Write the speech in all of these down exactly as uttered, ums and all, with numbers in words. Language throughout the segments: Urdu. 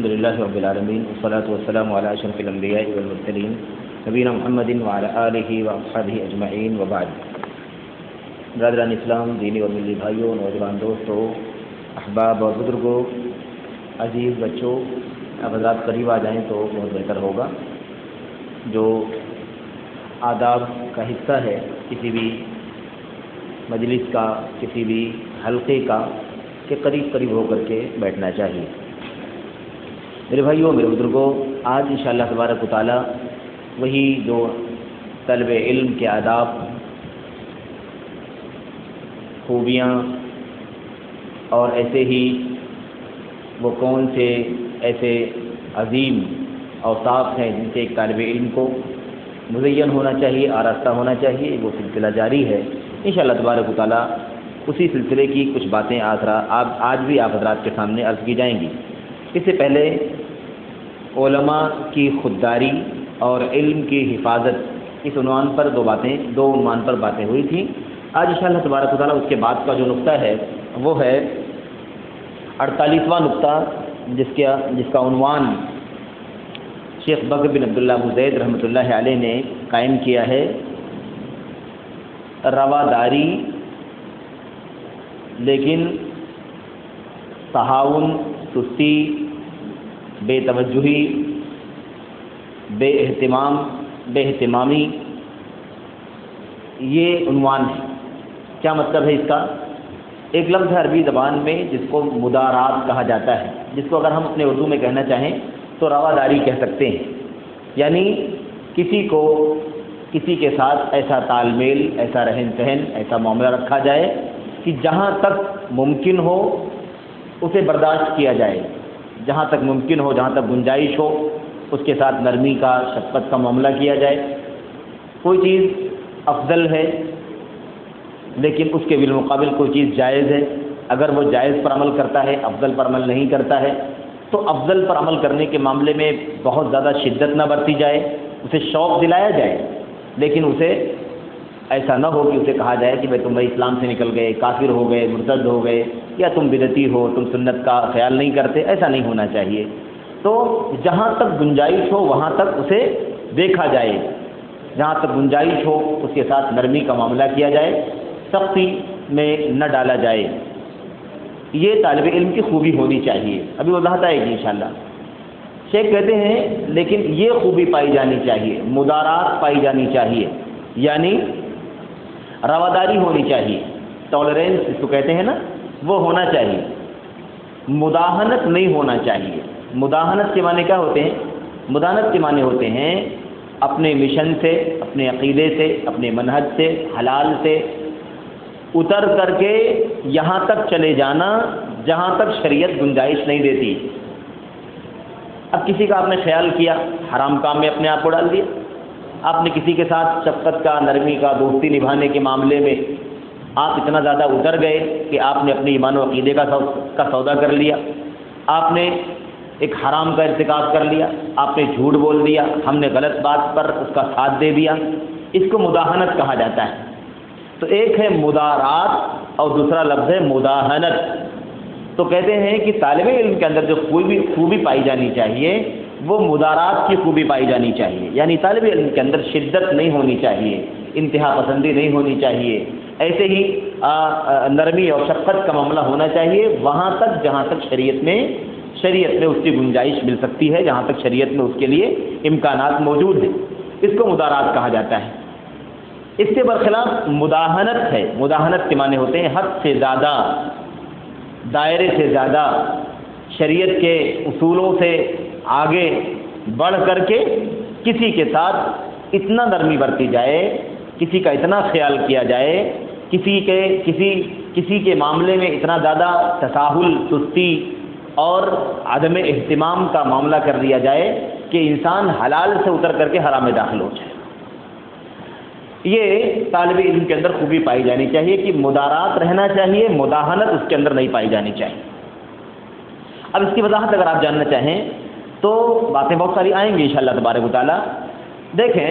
الحمد للہ رب العالمین والصلاة والسلام علی اشرف الانبیاء والمرسلین نبینا محمد وعلی آلہ واصحابہ اجمعین وبعد۔ برادران اسلام، دینی اور ملی بھائیوں، نوجوان دوستوں، احباب اور بزرگوں، عزیز بچوں، اب حضرات قریب آ جائیں تو بہت بہتر ہوگا۔ جو آداب کا حصہ ہے کسی بھی مجلس کا، کسی بھی حلقے کا، کہ قریب قریب ہو کر کے بیٹھنا چاہیے۔ میرے بھائیوں، میرے بزرگوں، آج انشاءاللہ تبارک و تعالی وہی جو طلب علم کے آداب، خوبیاں اور ایسے ہی وہ کون سے ایسے عظیم اوصاف ہیں جن سے ایک طالب علم کو مزین ہونا چاہیے، آراستہ ہونا چاہیے، وہ سلسلہ جاری ہے۔ انشاءاللہ تبارک و تعالی اسی سلسلے کی کچھ باتیں آج بھی آپ حضرات کے سامنے عرض کی جائیں گی۔ اس سے پہلے علماء کی خودداری اور علم کی حفاظت، اس عنوان پر دو باتیں دو عنوان پر باتیں ہوئی تھیں۔ آج انشاءاللہ تبارک و تعالی اس کے بعد کا جو نقطہ ہے وہ ہے اڑتالیسواں نقطہ، جس کا جس کا عنوان شیخ بکر بن عبداللہ ابو زید رحمۃ اللہ علیہ نے قائم کیا ہے، رواداری لیکن تہاون، سستی، بے توجہی، بے اہتمام بے اہتمامی، یہ عنوان ہے۔ کیا مطلب ہے اس کا؟ ایک لفظ ہے عربی زبان میں جس کو مدارات کہا جاتا ہے، جس کو اگر ہم اپنے اردو میں کہنا چاہیں تو رواداری کہہ سکتے ہیں۔ یعنی کسی کو کسی کے ساتھ ایسا تال میل، ایسا رہن سہن، ایسا معاملہ رکھا جائے کہ جہاں تک ممکن ہو اسے برداشت کیا جائے، جہاں تک ممکن ہو، جہاں تک گنجائش ہو، اس کے ساتھ نرمی کا، شفقت کا معاملہ کیا جائے۔ کوئی چیز افضل ہے لیکن اس کے بالمقابل کوئی چیز جائز ہے، اگر وہ جائز پر عمل کرتا ہے، افضل پر عمل نہیں کرتا ہے، تو افضل پر عمل کرنے کے معاملے میں بہت زیادہ شدت نہ برتی جائے، اسے شوق دلایا جائے، لیکن اسے ایسا نہ ہو کہ اسے کہا جائے کہ بھائی تم بھائی اسلام سے نکل گئے، کافر ہو گئے، مرتد ہو گئے، یا تم بدعتی ہو، تم سنت کا خیال نہیں کرتے۔ ایسا نہیں ہونا چاہیے۔ تو جہاں تک گنجائش ہو وہاں تک اسے دیکھا جائے، جہاں تک گنجائش ہو اس کے ساتھ نرمی کا معاملہ کیا جائے، سختی میں نہ ڈالا جائے۔ یہ طالب علم کی خوبی ہونی چاہیے۔ ابھی وضاحت آئے گی انشاءاللہ۔ شیخ کہتے ہیں لیکن یہ خوبی پائی جانی چاہیے، مدارات پائی جانی چاہیے، یعنی رواداری ہونی چاہیے، ٹالرنس اس کو کہتے ہیں نا، وہ ہونا چاہیے، مداہنت نہیں ہونا چاہیے۔ مداہنت کے معنی کیا ہوتے ہیں؟ مداہنت کے معنی ہوتے ہیں اپنے مشن سے، اپنے عقیدے سے، اپنے منہج سے، حلال سے اتر کر کے یہاں تک چلے جانا جہاں تک شریعت گنجائش نہیں دیتی۔ اب کسی کا آپ نے خیال کیا، حرام کام میں اپنے آپ کو ڈال دیا، آپ نے کسی کے ساتھ شفقت کا، نرمی کا، دوستی نبھانے کے معاملے میں آپ اتنا زیادہ اتر گئے کہ آپ نے اپنے ایمان و عقیدے کا کا سودا کر لیا، آپ نے ایک حرام کا ارتکاب کر لیا، آپ نے جھوٹ بول دیا، ہم نے غلط بات پر اس کا ساتھ دے دیا، اس کو مداہنت کہا جاتا ہے۔ تو ایک ہے مدارات اور دوسرا لفظ ہے مداہنت۔ تو کہتے ہیں کہ طالب علم کے اندر جو خوبی خوبی پائی جانی چاہیے وہ مدارات کی خوبی پائی جانی چاہیے، یعنی طالب علم کے اندر شدت نہیں ہونی چاہیے، انتہا پسندی نہیں ہونی چاہیے، ایسے ہی آ, آ, نرمی اور شفقت کا معاملہ ہونا چاہیے وہاں تک جہاں تک شریعت میں شریعت میں اس کی گنجائش مل سکتی ہے، جہاں تک شریعت میں اس کے لیے امکانات موجود ہیں، اس کو مدارات کہا جاتا ہے۔ اس کے برخلاف مداہنت ہے۔ مداہنت کے معنی ہوتے ہیں حد سے زیادہ، دائرے سے زیادہ، شریعت کے اصولوں سے آگے بڑھ کر کے کسی کے ساتھ اتنا نرمی برتی جائے، کسی کا اتنا خیال کیا جائے، کسی کے کسی کسی کے معاملے میں اتنا زیادہ تساہل، سستی اور عدم اہتمام کا معاملہ کر دیا جائے کہ انسان حلال سے اتر کر کے حرام میں داخل ہو جائے۔ یہ طالب علم کے اندر خوبی پائی جانی چاہیے کہ مدارات رہنا چاہیے، مداہنت اس کے اندر نہیں پائی جانی چاہیے۔ اب اس کی وضاحت اگر آپ جاننا چاہیں تو باتیں بہت ساری آئیں گی انشاءاللہ تبارک و تعالی۔ دیکھیں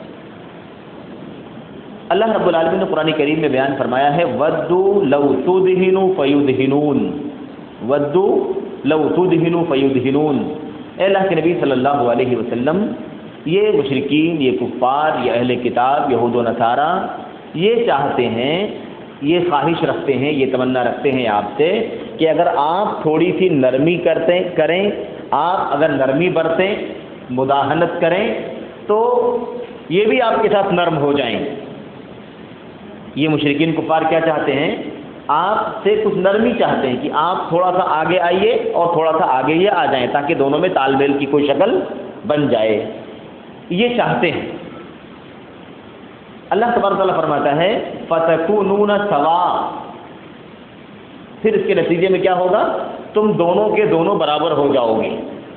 اللہ رب العالمین نے قرآن کریم میں بیان فرمایا ہے وَدُّوا لَوْ تُدْهِنُوا فَيُدْهِنُونَ، وَدُّوا لو تدہنوا فیدہنون، اے اللہ کے نبی صلی اللہ علیہ وسلم، یہ مشرکین، یہ کفار، یہ اہل کتاب، یہود و نصارہ یہ چاہتے ہیں، یہ خواہش رکھتے ہیں، یہ تمنا رکھتے ہیں آپ سے کہ اگر آپ تھوڑی سی نرمی کرتے کریں، آپ اگر نرمی برتیں، مداہنت کریں، تو یہ بھی آپ کے ساتھ نرم ہو جائیں۔ یہ مشرکین کفار کیا چاہتے ہیں؟ آپ سے کچھ نرمی چاہتے ہیں کہ آپ تھوڑا سا آگے آئیے اور تھوڑا سا آگے یہ آ جائیں تاکہ دونوں میں تال میل کی کوئی شکل بن جائے، یہ چاہتے ہیں۔ اللہ تبارک و تعالیٰ فرماتا ہے فَتَكُونُونَ سَوَاءً، پھر اس کے نتیجے میں کیا ہوگا؟ تم دونوں کے دونوں برابر ہو جاؤ گے۔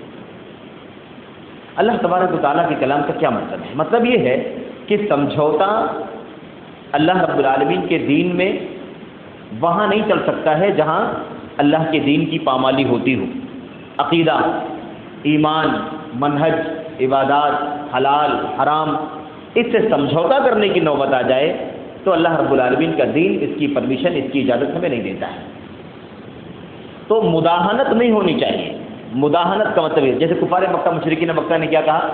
اللہ تبارک و تعالیٰ کے کلام کا کیا مطلب ہے؟ مطلب یہ ہے کہ سمجھوتا اللہ رب العالمین کے دین میں وہاں نہیں چل سکتا ہے جہاں اللہ کے دین کی پامالی ہوتی ہو۔ عقیدہ، ایمان، منہج، عبادات، حلال، حرام، اس سے سمجھوتا کرنے کی نوبت آ جائے تو اللہ رب العالمین کا دین اس کی پرمیشن، اس کی اجازت ہمیں نہیں دیتا ہے۔ تو مداہنت نہیں ہونی چاہیے۔ مداہنت کا مطلب ہے جیسے کفار مکہ، مشرکین مکہ نے کیا کہا؟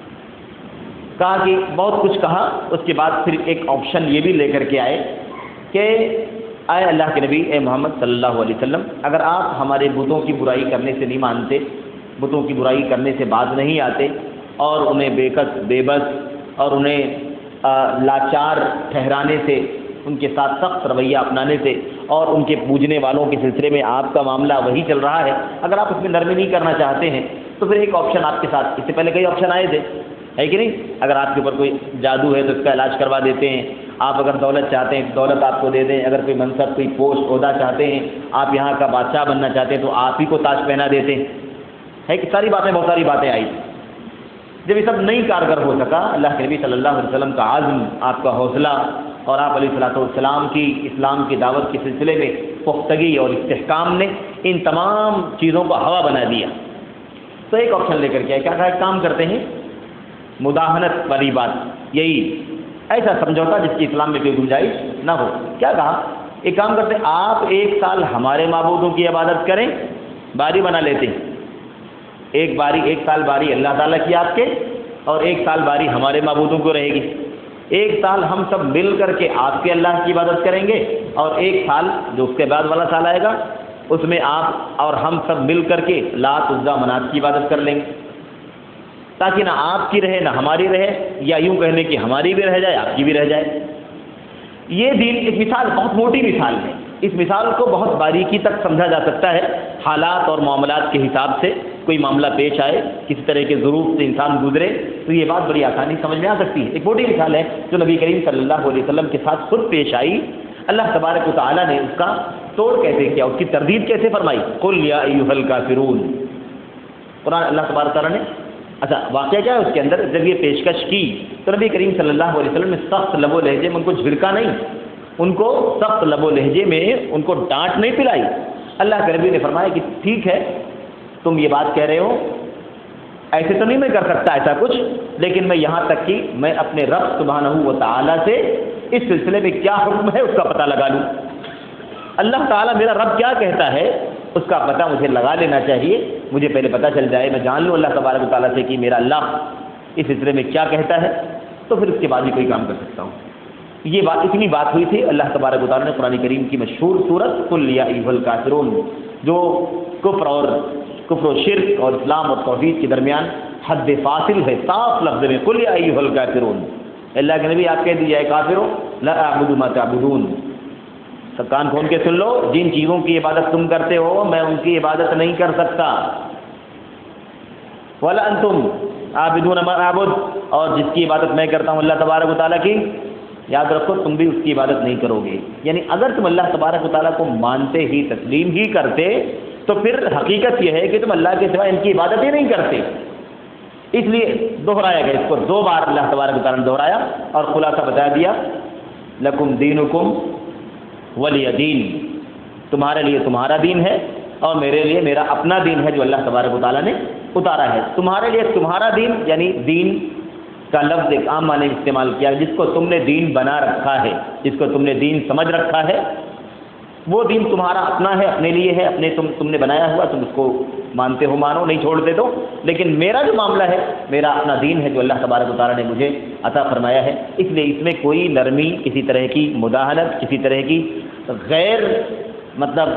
کہا کہ بہت کچھ کہا، اس کے بعد پھر ایک آپشن یہ بھی لے کر کے آئے کہ اے اللہ کے نبی، اے محمد صلی اللہ علیہ وسلم، اگر آپ ہمارے بتوں کی برائی کرنے سے نہیں مانتے، بتوں کی برائی کرنے سے باز نہیں آتے اور انہیں بے کس، بے بس اور انہیں لاچار ٹھہرانے سے، ان کے ساتھ سخت رویہ اپنانے سے اور ان کے پوجنے والوں کے سلسلے میں آپ کا معاملہ وہی چل رہا ہے، اگر آپ اس میں نرمی نہیں کرنا چاہتے ہیں تو پھر ایک آپشن آپ کے ساتھ، اس سے پہلے کئی آپشن آئے تھے، ہے کہ نہیں؟ اگر آپ کے اوپر کوئی جادو ہے تو اس کا علاج کروا دیتے ہیں، آپ اگر دولت چاہتے ہیں دولت آپ کو دے دیں، اگر کوئی منصب، کوئی پوسٹ، عہدہ چاہتے ہیں، آپ یہاں کا بادشاہ بننا چاہتے ہیں تو آپ ہی کو تاج پہنا دیتے ہیں، ہے کہ ساری باتیں، بہت ساری باتیں آئی۔ جب یہ سب نہیں کارگر ہو سکا، اللہ کے نبی صلی اللہ علیہ وسلم کا عزم، آپ کا حوصلہ اور آپ علیہ الصلوۃ والسلام کی اسلام کی دعوت کے سلسلے میں پختگی اور استحکام نے ان تمام چیزوں کو ہوا بنا دیا۔ تو ایک آپشن لے کر کے کیا کہا؟ ایک کام کرتے ہیں، مداہنت والی بات، یہی ایسا سمجھوتا جس کی اسلام میں کوئی گنجائش نہ ہو۔ کیا کہا؟ ایک کام کرتے ہیں، آپ ایک سال ہمارے معبودوں کی عبادت کریں، باری بنا لیتے ہیں، ایک باری، ایک سال باری اللہ تعالیٰ کی آپ کے اور ایک سال باری ہمارے معبودوں کو رہے گی۔ ایک سال ہم سب مل کر کے آپ کے اللہ کی عبادت کریں گے اور ایک سال جو اس کے بعد والا سال آئے گا اس میں آپ اور ہم سب مل کر کے لات، عزیٰ، منات کی عبادت کر لیں گے، تاکہ نہ آپ کی رہے نہ ہماری رہے، یا یوں کہنے کہ ہماری بھی رہ جائے، آپ کی بھی رہ جائے۔ یہ دین ایک مثال، بہت موٹی مثال ہے، اس مثال کو بہت باریکی تک سمجھا جا سکتا ہے۔ حالات اور معاملات کے حساب سے کوئی معاملہ پیش آئے، کسی طرح کے ظروف سے انسان گزرے تو یہ بات بڑی آسانی سمجھ میں آ سکتی ہے۔ ایک موٹی مثال ہے جو نبی کریم صلی اللہ علیہ وسلم کے ساتھ خود پیش آئی، اللہ تبارک و تعالیٰ نے اس کا توڑ کیسے کیا، اس کی تردید کیسے فرمائی۔ قل یا ایھا الکافرون، قرآن اللہ تبارک و تعالیٰ نے، اچھا واقعہ کیا ہے اس کے اندر، جب یہ پیشکش کی تو نبی کریم صلی اللہ علیہ وسلم نے سخت لب و لہجے میں ان کو جھڑکا نہیں، ان کو سخت لب و لہجے میں ان کو ڈانٹ نہیں پلائی۔ اللہ کے نبی نے فرمایا کہ ٹھیک ہے تم یہ بات کہہ رہے ہو، ایسے تو نہیں میں کر سکتا ایسا کچھ، لیکن میں یہاں تک کہ میں اپنے رب سبحانہ و تعالیٰ سے اس سلسلے میں کیا حکم ہے اس کا پتہ لگا لوں۔ اللہ تعالیٰ میرا رب کیا کہتا ہے اس کا پتہ مجھے لگا لینا چاہیے، مجھے پہلے پتہ چل جائے، میں جان لوں اللہ تبارک و تعالیٰ سے کہ میرا اللہ اس سلسلے میں کیا کہتا ہے، تو پھر اس کے بعد ہی کوئی کام کر سکتا ہوں۔ یہ بات اتنی بات ہوئی تھی، اللہ تبارک و تعالیٰ نے قرآن کریم کی مشہور سورت قل یا ایھا الکافرون، جو کفر اور کفر و شرک اور اسلام اور توحید کے درمیان حد فاصل ہے، صاف لفظ میں قل یا ایھا الکافرون، اللہ کے نبی آپ کہہ دیجیے اے کافرو لا اعبد ما تعبدون، سب کان کھول کے سن لو، جن چیزوں کی عبادت تم کرتے ہو میں ان کی عبادت نہیں کر سکتا، ولا انتم عابدون ما اعبد، اور جس کی عبادت میں کرتا ہوں اللہ تبارک و تعالیٰ کی، یاد رکھو تم بھی اس کی عبادت نہیں کرو گے۔ یعنی اگر تم اللہ تبارک و تعالیٰ کو مانتے ہی، تسلیم ہی کرتے تو پھر حقیقت یہ ہے کہ تم اللہ کے سوا ان کی عبادت ہی نہیں کرتے۔ اس لیے دہرایا گیا، اس کو دو بار اللہ تبارک و تعالیٰ نے دہرایا اور خلاصہ بتا دیا، لکم دینکم ولی دین، تمہارے لیے تمہارا دین ہے اور میرے لیے میرا اپنا دین ہے جو اللہ تبارک و تعالیٰ نے اتارا ہے۔ تمہارے لیے تمہارا دین، یعنی دین کا لفظ ایک عام معنی استعمال کیا، جس کو تم نے دین بنا رکھا ہے، جس کو تم نے دین سمجھ رکھا ہے، وہ دین تمہارا اپنا ہے، اپنے لیے ہے، اپنے تم تم نے بنایا ہوا، تم اس کو مانتے ہو مانو، نہیں چھوڑتے تو، لیکن میرا جو معاملہ ہے میرا اپنا دین ہے جو اللہ تبارک و تعالیٰ نے مجھے عطا فرمایا ہے، اس لیے اس میں کوئی نرمی، کسی طرح کی مداہنت، کسی طرح کی غیر مطلب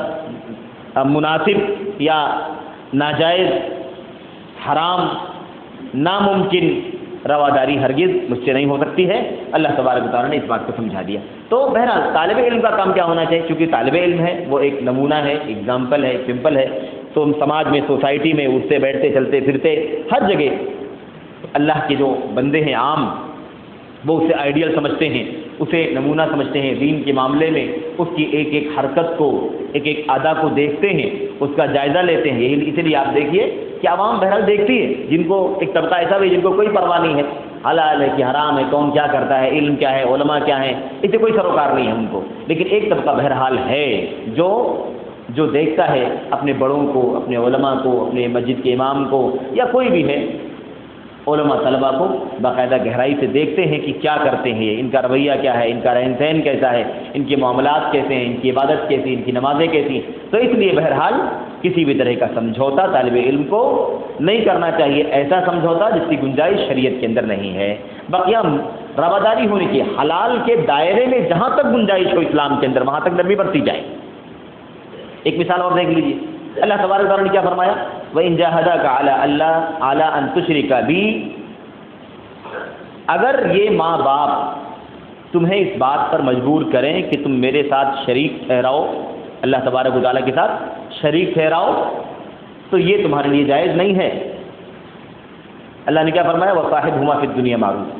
مناسب یا ناجائز، حرام، ناممکن رواداری ہرگز مجھ سے نہیں ہو سکتی ہے۔ اللہ تبارک و تعالیٰ نے اس بات کو سمجھا دیا۔ تو بہرحال طالب علم کا کام کیا ہونا چاہیے؟ چونکہ طالب علم ہے وہ ایک نمونہ ہے، اگزامپل ہے، سمپل ہے، تو ہم سماج میں، سوسائٹی میں اٹھتے بیٹھتے چلتے پھرتے ہر جگہ اللہ کے جو بندے ہیں عام، وہ اسے آئیڈیل سمجھتے ہیں، اسے نمونہ سمجھتے ہیں، دین کے معاملے میں اس کی ایک ایک حرکت کو، ایک ایک ادا کو دیکھتے ہیں، اس کا جائزہ لیتے ہیں۔ یہی اسی لیے آپ دیکھیے کہ عوام بہرحال دیکھتی ہے، جن کو ایک طبقہ ایسا بھی جن کو کوئی پرواہ نہیں ہے، حلال ہے کہ حرام ہے، کون کیا کرتا ہے، علم کیا ہے، علماء کیا ہیں، اس سے کوئی سروکار نہیں ہے ان کو، لیکن ایک طبقہ بہرحال ہے جو جو دیکھتا ہے اپنے بڑوں کو، اپنے علماء کو، اپنے مسجد کے امام کو، یا کوئی بھی ہے علماء طلباء کو باقاعدہ گہرائی سے دیکھتے ہیں کہ کیا کرتے ہیں، ان کا رویہ کیا ہے، ان کا رہن سہن کیسا ہے، ان کے معاملات کیسے ہیں، ان کی عبادت کیسی، ان کی نمازیں کیسی ہیں۔ تو اس لیے بہرحال کسی بھی طرح کا سمجھوتا طالب علم کو نہیں کرنا چاہیے، ایسا سمجھوتا جس کی گنجائش شریعت کے اندر نہیں ہے۔ بقیہ رواداری ہونی چاہیے، حلال کے دائرے میں جہاں تک گنجائش ہو اسلام کے اندر وہاں تک نرمی برتی جائے۔ ایک مثال اور دیکھ لیجیے، اللہ تبارک و تعالیٰ نے کیا فرمایا؟ وَإِن جَاهَدَاكَ عَلَىٰ أَلَّا عَلَىٰ أَن تُشْرِكَ بِي، اگر یہ ماں باپ تمہیں اس بات پر مجبور کریں کہ تم میرے ساتھ شریک ٹھہراؤ، اللہ تبارک و تعالیٰ کے ساتھ شریک ٹھہراؤ، تو یہ تمہارے لیے جائز نہیں ہے۔ اللہ نے کیا فرمایا؟ وَصَاحِبْهُمَا فِي الدُّنْيَا مَعْرُوفًا،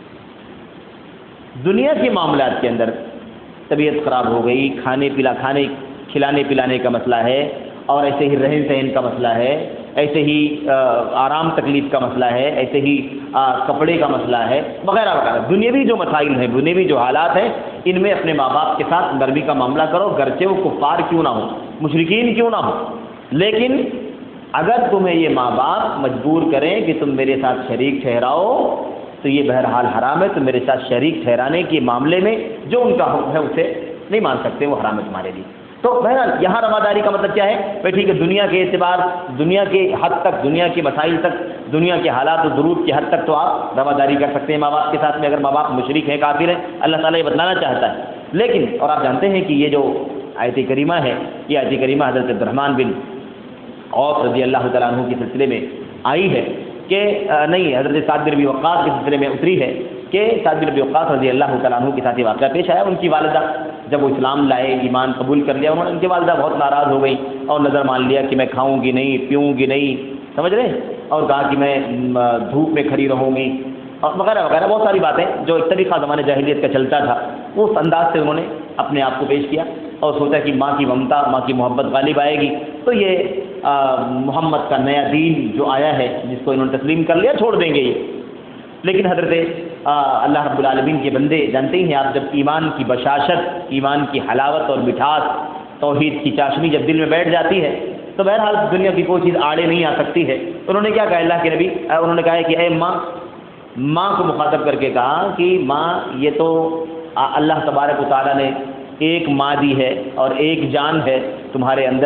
دنیا کے معاملات کے اندر طبیعت خراب ہو گئی، کھانے پلا کھانے کھلانے پلانے کا مسئلہ ہے، اور ایسے ہی رہن سہن کا مسئلہ ہے، ایسے ہی آرام تکلیف کا مسئلہ ہے، ایسے ہی کپڑے کا مسئلہ ہے، وغیرہ وغیرہ دنیاوی جو مسائل ہیں، دنیاوی جو حالات ہیں، ان میں اپنے ماں باپ کے ساتھ نرمی کا معاملہ کرو، گرچہ وہ کفار کیوں نہ ہو، مشرکین کیوں نہ ہو، لیکن اگر تمہیں یہ ماں باپ مجبور کریں کہ تم میرے ساتھ شریک ٹھہراؤ تو یہ بہرحال حرام ہے، تم میرے ساتھ شریک ٹھہرانے کے معاملے میں جو ان کا حکم ہے اسے نہیں مان سکتے، وہ حرام ہے تمہارے لیے۔ تو بہرحال یہاں رواداری کا مطلب کیا ہے؟ بھائی ٹھیک ہے، دنیا کے اعتبار، دنیا کے حد تک، دنیا کے مسائل تک، دنیا کے حالات و ضرورت کی حد تک تو آپ رواداری کر سکتے ہیں ماں باپ کے ساتھ میں، اگر ماں باپ مشرک ہیں، کافر ہیں، اللہ تعالیٰ یہ بتلانا چاہتا ہے۔ لیکن اور آپ جانتے ہیں کہ یہ جو آیت کریمہ ہے، یہ آیت کریمہ حضرت عبدالرحمن بن عوف رضی اللہ تعالیٰ عنہ کے سلسلے میں آئی ہے کہ نہیں، حضرت سعد بن ابی وقاص کے سلسلے میں اتری ہے کہ سعد بن ابی وقاص رضی اللہ تعالیٰ عنہ کے ساتھ یہ واقعہ پیش آیا۔ ان کی والدہ جب وہ اسلام لائے، ایمان قبول کر لیا، انہوں نے ان کی والدہ بہت ناراض ہو گئی اور نظر مان لیا کہ میں کھاؤں گی نہیں، پیوں گی نہیں، سمجھ رہے، اور کہا کہ میں دھوپ میں کھڑی رہوں گی، اور وغیرہ وغیرہ بہت ساری باتیں جو ایک طریقہ زمانہ جاہلیت کا چلتا تھا، وہ اس انداز سے انہوں نے اپنے آپ کو پیش کیا اور سوچا کہ ماں کی ممتا، ماں کی محبت غالب آئے گی، تو یہ محمد کا نیا دین جو آیا ہے جس کو انہوں نے تسلیم کر لیا، چھوڑ دیں گے یہ۔ لیکن حضرت اللہ رب العالمین کے بندے جانتے ہی ہیں آپ، جب ایمان کی بشاشت، ایمان کی حلاوت اور مٹھاس، توحید کی چاشنی جب دل میں بیٹھ جاتی ہے تو بہرحال دنیا کی کوئی چیز آڑے نہیں آ سکتی ہے۔ انہوں نے کیا کہا اللہ کے نبی، انہوں نے کہا کہ اے ماں، ماں کو مخاطب کر کے کہا کہ ماں، یہ تو اللہ تبارک و تعالیٰ نے ایک ماں دی ہے اور ایک جان ہے تمہارے اندر،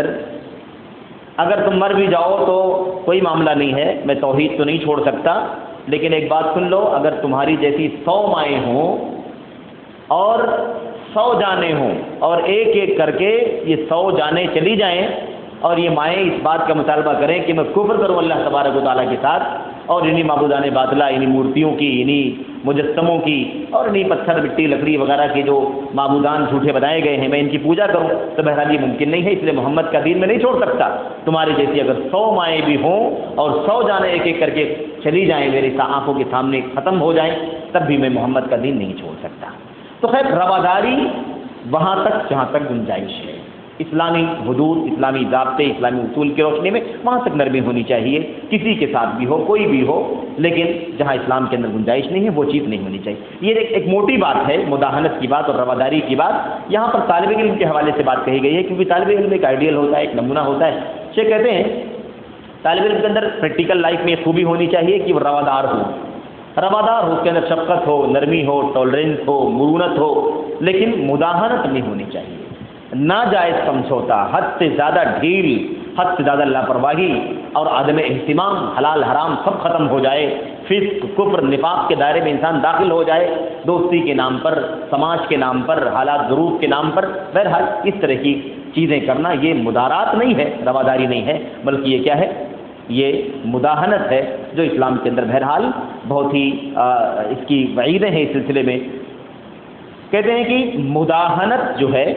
اگر تم مر بھی جاؤ تو کوئی معاملہ نہیں ہے، میں توحید تو نہیں چھوڑ سکتا، لیکن ایک بات سن لو، اگر تمہاری جیسی سو مائیں ہوں اور سو جانیں ہوں اور ایک ایک کر کے یہ سو جانیں چلی جائیں اور یہ مائیں اس بات کا مطالبہ کریں کہ میں کفر کروں اللہ تبارک و تعالیٰ کے ساتھ اور انہی معبودان باطلہ، انہی مورتیوں کی، انہی مجسموں کی اور انہی پتھر مٹی لکڑی وغیرہ کے جو معبودان جھوٹے بنائے گئے ہیں میں ان کی پوجا کروں، تو بہرحال یہ ممکن نہیں ہے، اس لیے محمد کا دین میں نہیں چھوڑ سکتا۔ تمہاری جیسی اگر سو مائیں بھی ہوں اور سو جانیں ایک ایک کر کے چلی جائیں، میری آنکھوں کے سامنے ختم ہو جائیں، تب بھی میں محمد کا دین نہیں چھوڑ سکتا۔ تو خیر، رواداری وہاں تک جہاں تک گنجائش ہے، اسلامی حدود، اسلامی ضابطے، اسلامی اصول کی روشنی میں وہاں تک نرمی ہونی چاہیے، کسی کے ساتھ بھی ہو، کوئی بھی ہو، لیکن جہاں اسلام کے اندر گنجائش نہیں ہے وہ چیز نہیں ہونی چاہیے۔ یہ ایک ایک موٹی بات ہے، مداہنت کی بات اور رواداری کی بات یہاں پر طالب علم کے حوالے سے بات کہی گئی ہے، کیونکہ طالب علم ایک آئیڈیل ہوتا ہے، ایک نمونہ ہوتا ہے۔ شیخ کہتے ہیں طالب علم کے اندر پریکٹیکل لائف میں یہ خوبی ہونی چاہیے کہ وہ روادار ہو، روادار ہو، اس کے اندر شفقت ہو، نرمی ہو، ٹالرنس ہو، مرونت ہو، لیکن مداہنت نہیں ہونی چاہیے۔ ناجائز سمجھوتا، حد سے زیادہ ڈھیل، حد سے زیادہ لاپرواہی اور عدم اہتمام، حلال حرام سب ختم ہو جائے، فسق کفر نفاق کے دائرے میں انسان داخل ہو جائے، دوستی کے نام پر، سماج کے نام پر، حالات ظروف کے نام پر، بہرحال اس طرح کی چیزیں کرنا یہ مدارات نہیں ہے، رواداری نہیں ہے، بلکہ یہ کیا ہے؟ یہ مداہنت ہے، جو اسلام کے اندر بہرحال بہت ہی آ, اس کی وعیدیں ہیں اس سلسلے میں۔ کہتے ہیں کہ مداہنت جو ہے،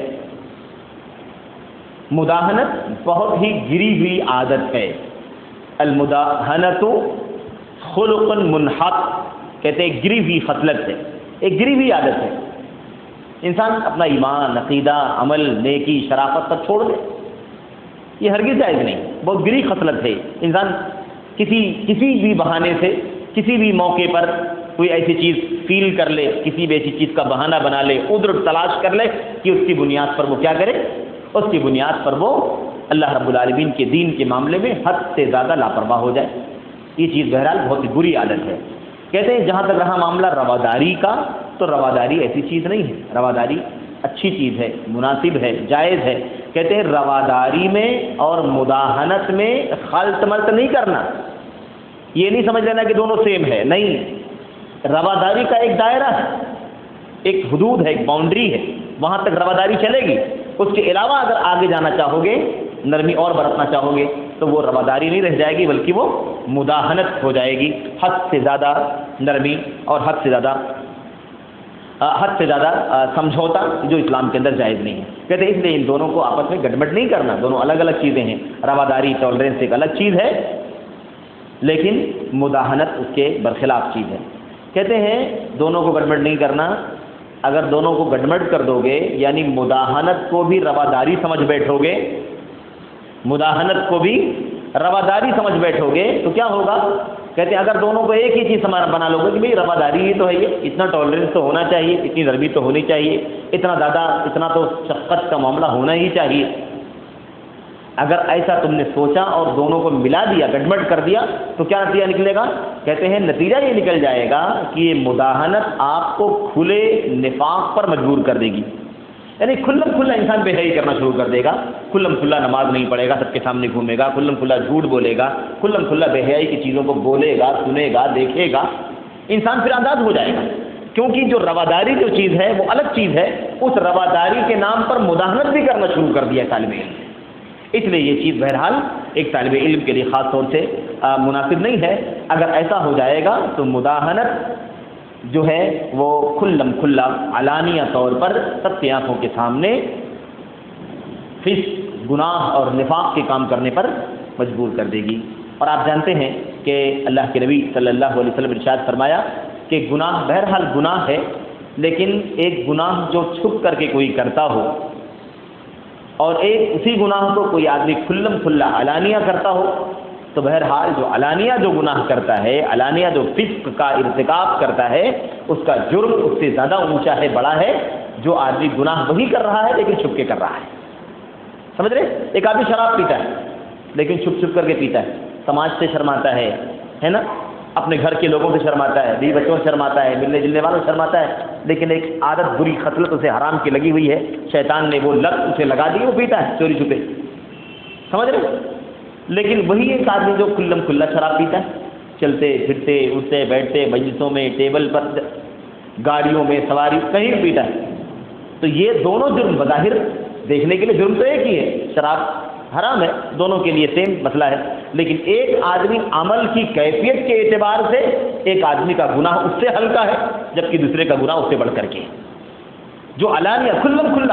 مداہنت بہت ہی گری ہوئی عادت ہے۔ المداہنت خلق منحط، کہتے ہیں گری ہوئی خصلت ہے، ایک گری ہوئی عادت ہے۔ انسان اپنا ایمان، عقیدہ، عمل، نیکی، شرافت سب چھوڑ دے، یہ ہرگز جائز نہیں، بہت گری خصلت ہے۔ انسان کسی کسی بھی بہانے سے، کسی بھی موقع پر کوئی ایسی چیز فیل کر لے، کسی بھی ایسی چیز کا بہانہ بنا لے، عذر تلاش کر لے کہ اس کی بنیاد پر وہ کیا کرے، اس کی بنیاد پر وہ اللہ رب العالمین کے دین کے معاملے میں حد سے زیادہ لاپرواہ ہو جائے۔ یہ چیز بہرحال بہت ہی بری عادت ہے۔ کہتے ہیں جہاں تک رہا معاملہ رواداری کا، تو رواداری ایسی چیز نہیں ہے، رواداری اچھی چیز ہے، مناسب ہے، جائز ہے۔ کہتے ہیں رواداری میں اور مداہنت میں خلط ملط نہیں کرنا، یہ نہیں سمجھ لینا کہ دونوں سیم ہے، نہیں، رواداری کا ایک دائرہ ہے، ایک حدود ہے، ایک باؤنڈری ہے، وہاں تک رواداری چلے گی۔ اس کے علاوہ اگر آگے جانا چاہو گے، نرمی اور برتنا چاہو گے، تو وہ رواداری نہیں رہ جائے گی، بلکہ وہ مداہنت ہو جائے گی، حد سے زیادہ نرمی اور حد سے زیادہ حد سے زیادہ سمجھوتا، جو اسلام کے اندر جائز نہیں ہے۔ کہتے ہیں اس لیے ان دونوں کو آپس میں گڑبڑ نہیں کرنا، دونوں الگ الگ چیزیں ہیں۔ رواداری، ٹالرنس ایک الگ چیز ہے، لیکن مداہنت اس کے برخلاف چیز ہے۔ کہتے ہیں دونوں کو گڑبڑ نہیں کرنا، اگر دونوں کو گڑبڑ کر دو گے، یعنی مداہنت کو بھی رواداری سمجھ بیٹھو گے، مداہنت کو بھی رواداری سمجھ بیٹھو گے تو کیا ہوگا؟ کہتے ہیں اگر دونوں کو ایک ہی چیز بنا لو گے کہ بھئی رواداری ہی تو ہے، یہ اتنا ٹالرنس تو ہونا چاہیے، اتنی نرمی تو ہونی چاہیے، اتنا زیادہ اتنا تو شفقت کا معاملہ ہونا ہی چاہیے، اگر ایسا تم نے سوچا اور دونوں کو ملا دیا، گڑبڑ کر دیا، تو کیا نتیجہ نکلے گا؟ کہتے ہیں نتیجہ یہ نکل جائے گا کہ یہ مداہنت آپ کو کھلے نفاق پر مجبور کر دے گی، یعنی کھلم کھلا انسان بے حیائی کرنا شروع کر دے گا، کھلم کھلا نماز نہیں پڑھے گا، سب کے سامنے گھومے گا، کھلم کھلا جھوٹ بولے گا، کھلم کھلا بے حیائی کی چیزوں کو بولے گا، سنے گا، دیکھے گا، انسان پھر انداز ہو جائے گا، کیونکہ جو رواداری جو چیز ہے وہ الگ چیز ہے، اس رواداری کے نام پر مداہنت بھی کرنا شروع کر دیا طالب علم نے۔ اس لیے یہ چیز بہرحال ایک طالب علم کے لیے خاص طور سے مناسب نہیں ہے۔ اگر ایسا ہو جائے گا تو مداہنت جو ہے وہ کھلم کھلا علانیہ طور پر سب کی آنکھوں کے سامنے فسق، گناہ اور نفاق کے کام کرنے پر مجبور کر دے گی۔ اور آپ جانتے ہیں کہ اللہ کے نبی صلی اللہ علیہ وسلم ارشاد فرمایا کہ گناہ بہرحال گناہ ہے، لیکن ایک گناہ جو چھپ کر کے کوئی کرتا ہو اور ایک اسی گناہ کو کوئی آدمی کھلم کھلا علانیہ کرتا ہو، تو بہرحال جو علانیہ جو گناہ کرتا ہے، علانیہ جو فسق کا ارتکاب کرتا ہے، اس کا جرم اس سے زیادہ اونچا ہے، بڑا ہے، جو آدمی گناہ وہی کر رہا ہے لیکن چھپ کے کر رہا ہے۔ سمجھ رہے؟ ایک آدمی شراب پیتا ہے لیکن چھپ چھپ کر کے پیتا ہے، سماج سے شرماتا ہے ہے نا، اپنے گھر کے لوگوں سے شرماتا ہے، بیوی بچوں سے شرماتا ہے، ملنے جلنے والوں سے شرماتا ہے، لیکن ایک عادت بری خصلت اسے حرام کی لگی ہوئی ہے، شیطان نے وہ لت اسے لگا دی، وہ پیتا ہے چوری چھپے، سمجھ رہے؟ لیکن وہی ایک آدمی جو کھلم کھلا شراب پیتا ہے، چلتے پھرتے اٹھتے بیٹھتے مجلسوں میں، ٹیبل پر، گاڑیوں میں سواری کہیں پیتا ہے، تو یہ دونوں جرم بظاہر دیکھنے کے لیے جرم تو ایک ہی ہے، شراب حرام ہے، دونوں کے لیے سیم مسئلہ ہے، لیکن ایک آدمی عمل کی کیفیت کے اعتبار سے ایک آدمی کا گناہ اس سے ہلکا ہے، جبکہ دوسرے کا گناہ اس سے بڑھ کر کے، جو علانیہ کھلم کھلا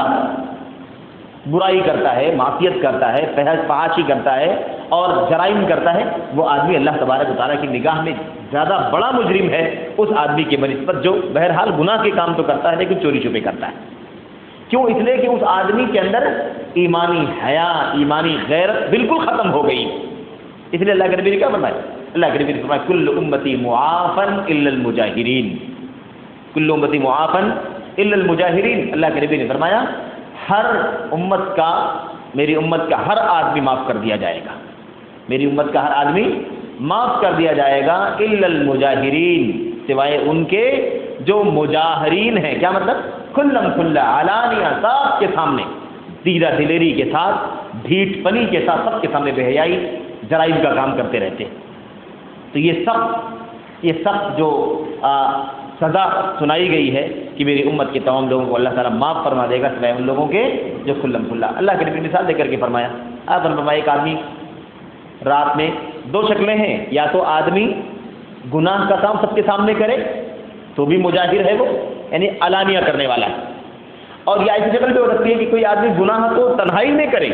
برائی کرتا ہے، معصیت کرتا ہے، فحاشی کرتا ہے اور جرائم کرتا ہے، وہ آدمی اللہ تبارک و تعالیٰ کی نگاہ میں زیادہ بڑا مجرم ہے اس آدمی کے بنسبت جو بہرحال گناہ کے کام تو کرتا ہے لیکن چوری چھپے کرتا ہے۔ کیوں؟ اس لیے کہ اس آدمی کے اندر ایمانی حیا، ایمانی غیرت بالکل ختم ہو گئی۔ اس لیے اللہ کے نبی نے کیا فرمایا؟ اللہ کے نبی نے فرمایا کل امتی معافن الا المجاہرین، کل امتی معافن الا المجاہرین، اللہ کے نبی نے فرمایا ہر امت کا، میری امت کا ہر آدمی معاف کر دیا جائے گا، میری امت کا ہر آدمی معاف کر دیا جائے گا الا المجاہرین، سوائے ان کے جو مجاہرین ہیں۔ کیا مطلب؟ کھلم کھلا علانیہ صاحب کے سامنے سیدھا دلیری کے ساتھ، ڈھیٹ پنی کے ساتھ سب کے سامنے بے حیائی جرائم کا کام کرتے رہتے ہیں۔ تو یہ سب یہ سب جو آ, سزا سنائی گئی ہے کہ میری امت کے تمام لوگوں کو اللہ تعالیٰ معاف فرما دے گا سوائے ان لوگوں کے جو کھلم کھلا۔ اللہ کے نبی مثال دے کر کے فرمایا، آپ نے فرمایا ایک آدمی رات میں دو شکلیں ہیں، یا تو آدمی گناہ کا کام سب کے سامنے کرے تو بھی مجاہر ہے وہ، یعنی علانیہ کرنے والا ہے، اور یا ایسی شکل بھی ہو سکتی ہے کہ کوئی آدمی گناہ تو تنہائی میں کرے،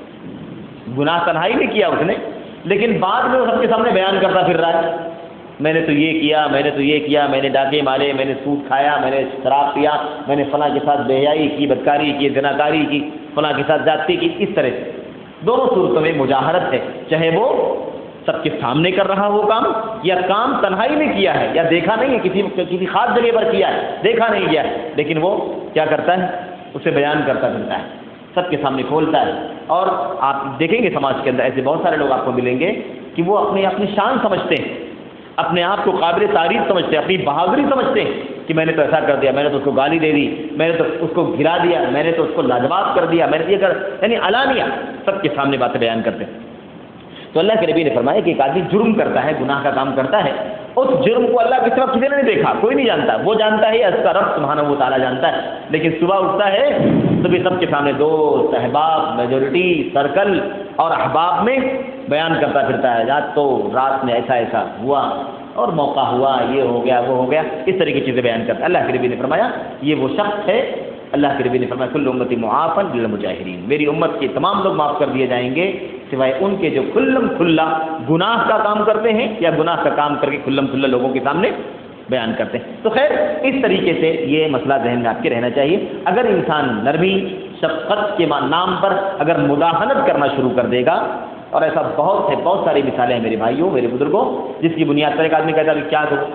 گناہ تنہائی میں کیا اس نے، لیکن بعد میں وہ سب کے سامنے بیان کرتا پھر رہا ہے، میں نے تو یہ کیا، میں نے تو یہ کیا، میں نے ڈاکے مارے، میں نے سود کھایا، میں نے شراب پیا، میں نے فلاں کے ساتھ بے حیائی کی، بدکاری کی، زناکاری کی، فلاں کے ساتھ زیادتی کی۔ اس طرح سے دونوں صورتوں میں مجاہرت ہے، چاہے وہ سب کے سامنے کر رہا ہو کام، یا کام تنہائی میں کیا ہے، یا دیکھا نہیں ہے، کسی کسی خاص جگہ پر کیا ہے، دیکھا نہیں گیا ہے، لیکن وہ کیا کرتا ہے، اسے بیان کرتا پھرتا ہے، سب کے سامنے کھولتا ہے۔ اور آپ دیکھیں گے سماج کے اندر ایسے بہت سارے لوگ آپ کو ملیں گے کہ وہ اپنی اپنی شان سمجھتے ہیں، اپنے آپ کو قابل تعریف سمجھتے ہیں، اپنی بہادری سمجھتے ہیں کہ میں نے تو ایسا کر دیا، میں نے تو اس کو گالی دے دی، میں نے تو اس کو گرا دیا، میں نے تو اس کو لاجواب کر دیا، میں نے یہ کر، یعنی علانیہ سب کے سامنے باتیں بیان کرتے ہیں۔ تو اللہ کے نبی نے فرمایا کہ ایک آدمی جرم کرتا ہے، گناہ کا کام کرتا ہے، اس جرم کو اللہ کی طرف کسی نے نہیں دیکھا، کوئی نہیں جانتا، وہ جانتا ہے اس کا رب سبحانہ و تعالیٰ جانتا ہے، لیکن صبح اٹھتا ہے تو بھی سب کے سامنے دوست، احباب، میجورٹی، سرکل اور احباب میں بیان کرتا پھرتا ہے، رات تو رات میں ایسا ایسا ہوا اور موقع ہوا، یہ ہو گیا وہ ہو گیا، اس طرح کی چیزیں بیان کرتا ہے۔ اللہ کے نبی نے فرمایا یہ وہ شخص ہے، اللہ کے نبی نے فرمایا کل امتی معافا الا المجاہرین، میری امت کے تمام لوگ معاف کر دیے جائیں گے سوائے ان کے جو کھلم کھلا گناہ کا کام کرتے ہیں یا گناہ کا کام کر کے کھلم کھلا لوگوں کے سامنے بیان کرتے ہیں۔ تو خیر اس طریقے سے یہ مسئلہ ذہن میں آپ کے رہنا چاہیے۔ اگر انسان نرمی شفقت کے نام پر اگر مداہنت کرنا شروع کر دے گا، اور ایسا بہت ہے، بہت ساری مثالیں ہیں میرے بھائیوں، میرے بزرگوں، جس کی بنیاد پر ایک آدمی کہتا ہے کہ کیا کروں،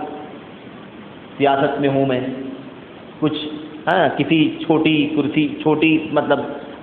سیاست میں ہوں میں، کچھ ہاں کسی چھوٹی کرسی چھوٹی مطلب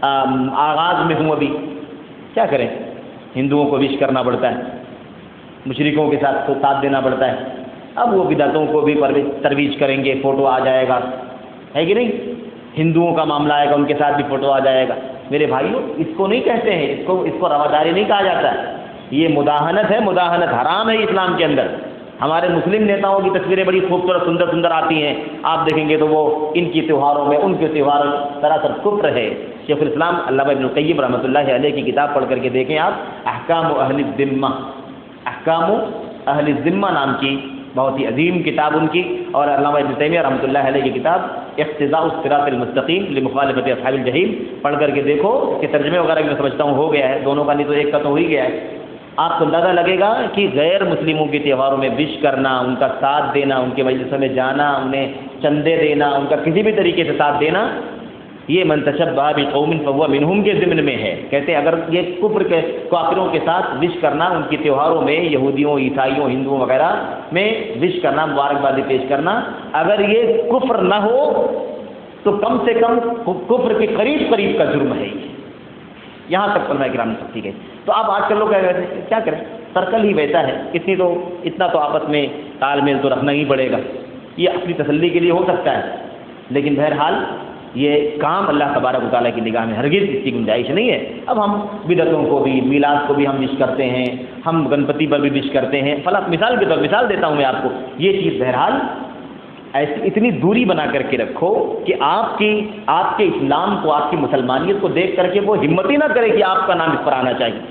آغاز میں ہوں، ابھی کیا کریں، ہندوؤں کو وش کرنا پڑتا ہے، مشرکوں کے ساتھ تو ساتھ دینا پڑتا ہے، اب وہ بدعتوں کو بھی ترویج کریں گے، فوٹو آ جائے گا، ہے کہ نہیں، ہندوؤں کا معاملہ آئے گا ان کے ساتھ بھی فوٹو آ جائے گا۔ میرے بھائیوں اس کو نہیں کہتے ہیں، اس کو اس کو رواداری نہیں کہا جاتا ہے، یہ مداہنت ہے، مداہنت حرام ہے اسلام کے اندر۔ ہمارے مسلم نیتاؤں کی تصویریں بڑی خوبصورت سندر سندر آتی ہیں، آپ دیکھیں گے تو وہ ان کی تہواروں میں ان کے تہواروں سراسر کفر ہے۔ شیخ الاسلام علامہ ابن القیم رحمۃ اللہ علیہ کی کتاب پڑھ کر کے دیکھیں آپ، احکام اہل الذمہ، احکام اہل الذمہ نام کی بہت ہی عظیم کتاب ان کی، اور علامہ ابن تیمیہ رحمۃ اللہ علیہ کی کتاب اقتضاء الصراط المستقیم لمخالفت اصحاب الجحیم پڑھ کر کے دیکھو، اس کے ترجمے وغیرہ بھی میں سمجھتا ہوں ہو گیا ہے، دونوں کا نہیں تو ایک کا تو ہو ہی گیا ہے۔ آپ کو اندازہ لگے گا کہ غیر مسلموں کے تہواروں میں وش کرنا، ان کا ساتھ دینا، ان کے مجلسوں میں جانا، انہیں چندے دینا، ان کا کسی بھی طریقے سے ساتھ دینا، یہ من تشبہ بقوم فہو منہم کے ضمن میں ہے۔ کہتے ہیں اگر یہ کفر کے کافروں کے ساتھ وش کرنا، ان کے تہواروں میں یہودیوں، عیسائیوں، ہندوؤں وغیرہ میں وش کرنا، مبارکبادی پیش کرنا، اگر یہ کفر نہ ہو تو کم سے کم کفر کے قریب قریب کا جرم ہے یہ، یہاں تک علماء کرام نے سختی گئی۔ تو آپ آج کل لوگ کیا کریں، سرکل ہی ویسا ہے، اتنی تو اتنا تو آپس میں تال میل تو رکھنا ہی پڑے گا، یہ اپنی تسلی کے لیے ہو سکتا ہے، لیکن بہرحال یہ کام اللہ تبارک و تعالیٰ کی نگاہ میں ہرگز اس کی گنجائش نہیں ہے۔ اب ہم بدعتوں کو بھی، میلاد کو بھی ہم وش کرتے ہیں، ہم گنپتی پر بھی وش کرتے ہیں، فلاں مثال کے طور مثال دیتا ہوں میں آپ کو، یہ چیز بہرحال ایسی اتنی دوری بنا کر کے رکھو کہ آپ کی آپ کے اسلام کو، آپ کی مسلمانیت کو دیکھ کر کے وہ ہمت ہی نہ کرے کہ آپ کا نام اس پر آنا چاہیے،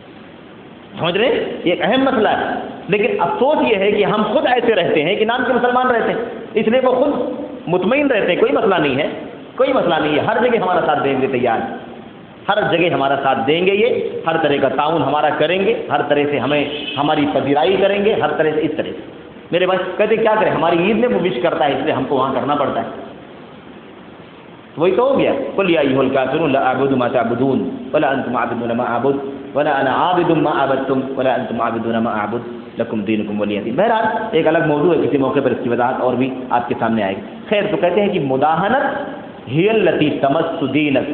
سمجھ رہے ہیں، یہ ایک اہم مسئلہ ہے۔ لیکن افسوس یہ ہے کہ ہم خود ایسے رہتے ہیں کہ نام کے مسلمان رہتے ہیں، اس لیے وہ خود مطمئن رہتے ہیں، کوئی مسئلہ نہیں ہے، کوئی مسئلہ نہیں ہے، ہر جگہ ہمارا ساتھ دیں گے، تیار ہر جگہ ہمارا ساتھ دیں گے، یہ ہر طرح کا تعاون ہمارا کریں گے، ہر طرح سے ہمیں ہماری پذیرائی کریں گے، ہر طرح سے اس طرح سے۔ میرے بھائی کہتے کیا کریں، ہماری عید میں وہ وش کرتا ہے اس لیے ہم کو وہاں کرنا پڑتا ہے، وہی تو ہو گیا، قل یا ایھا الکافرون لا اعبد ما تعبدون ولا انتم عابدون ما اعبد ولا انا عابد ما عبدتم ولا انتم عابدون ما اعبد لکم دینکم ولی دین۔ بہرحال ایک الگ موضوع ہے، کسی موقع پر اس کی وضاحت اور بھی آپ کے سامنے آئے گی۔ خیر، تو کہتے ہیں کہ مداہنت ہی التی تمس دینک،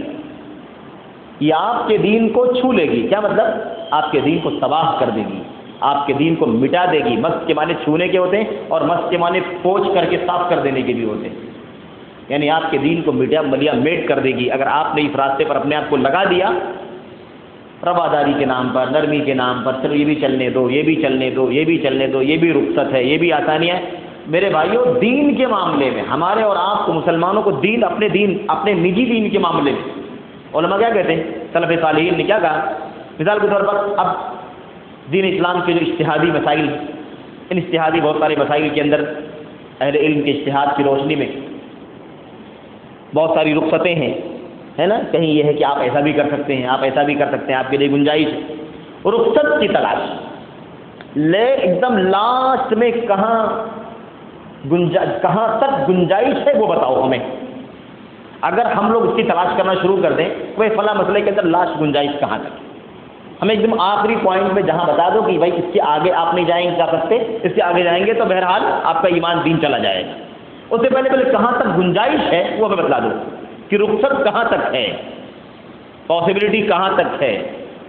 یہ آپ کے دین کو چھو لے گی، کیا مطلب، آپ کے دین کو تباہ کر دے گی، آپ کے دین کو مٹا دے گی۔ مس کے معنی چھونے کے ہوتے ہیں، اور مس کے معنی پوچھ کر کے صاف کر دینے کے بھی ہوتے ہیں۔ یعنی آپ کے دین کو میڈیا ملیا میٹ کر دے گی اگر آپ نے اس راستے پر اپنے آپ کو لگا دیا، رواداری کے نام پر، نرمی کے نام پر، چلو یہ بھی چلنے دو، یہ بھی چلنے دو، یہ بھی چلنے دو، یہ بھی رخصت ہے، یہ بھی آسانی ہے۔ میرے بھائیوں، دین کے معاملے میں ہمارے اور آپ کو مسلمانوں کو دین اپنے دین اپنے نجی دین کے معاملے میں علماء کیا کہتے ہیں، سلف صالحین نے کیا کہا؟ مثال کے طور پر اب دین اسلام کے جو اجتہادی مسائل، ان اجتہادی بہت سارے مسائل کے اندر اہل علم کے اجتہاد کی روشنی میں بہت ساری رخصتیں ہیں، ہے نا؟ کہیں یہ ہے کہ آپ ایسا بھی کر سکتے ہیں، آپ ایسا بھی کر سکتے ہیں، آپ کے لیے گنجائش ہے، رخصت کی تلاش لے ایک دم لاسٹ میں کہاں گنجا کہاں تک گنجائش ہے وہ بتاؤ ہمیں۔ اگر ہم لوگ اس کی تلاش کرنا شروع کر دیں وہ فلاں مسئلے کے اندر لاسٹ گنجائش کہاں تک، ہمیں ایک دم آخری پوائنٹ میں جہاں بتا دو کہ بھائی اس کے آگے آپ نہیں جائیں جا سکتے، اس کے آگے جائیں گے تو بہرحال آپ کا ایمان دین چلا جائے گا۔ اس سے پہلے پہلے کہاں تک گنجائش ہے وہ ہمیں بتلا دو کہ رخصت کہاں تک ہے، پاسبلٹی کہاں تک ہے۔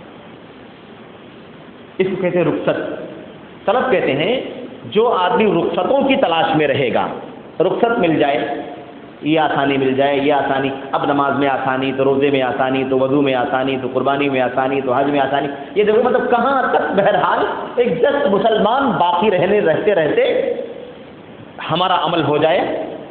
اس کو کہتے ہیں رخصت۔ سلف کہتے ہیں جو آدمی رخصتوں کی تلاش میں رہے گا، رخصت مل جائے، یہ آسانی مل جائے، یہ آسانی، اب نماز میں آسانی تو روزے میں آسانی تو وضو میں آسانی تو قربانی میں آسانی تو حج میں آسانی، یہ دیکھو مطلب کہاں تک بہرحال ایک جس مسلمان باقی رہنے رہتے رہتے ہمارا عمل ہو جائے،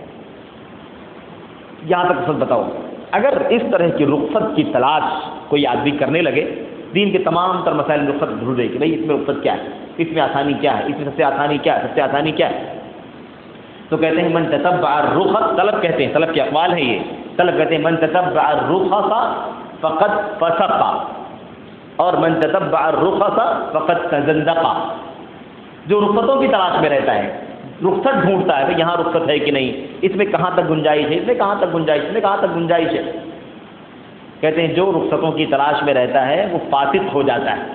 یہاں تک سب بتاؤ۔ اگر اس طرح کی رخصت کی تلاش کوئی آدمی کرنے لگے، دین کے تمام تر مسائل میں رخصت ڈھونڈے کہ بھائی اس میں رخصت کیا ہے، اس میں آسانی کیا ہے، اس میں سب سے آسانی کیا ہے، سب سے آسانی کیا ہے، تو کہتے ہیں من تتبع الرخص، طلب کہتے ہیں، طلب کے اقوال ہے یہ، طلب کہتے ہیں من تتبع الرخص فقد فسق اور من تتبع الرخص فقد تزندق۔ جو رخصتوں کی تلاش میں رہتا ہے، رخصت ڈھونڈتا ہے کہ یہاں رخصت ہے کہ نہیں، اس میں کہاں تک گنجائش ہے، اس میں کہاں تک گنجائش اس میں کہاں تک گنجائش ہے، کہتے ہیں جو رخصتوں کی تلاش میں رہتا ہے وہ فاسق ہو جاتا ہے،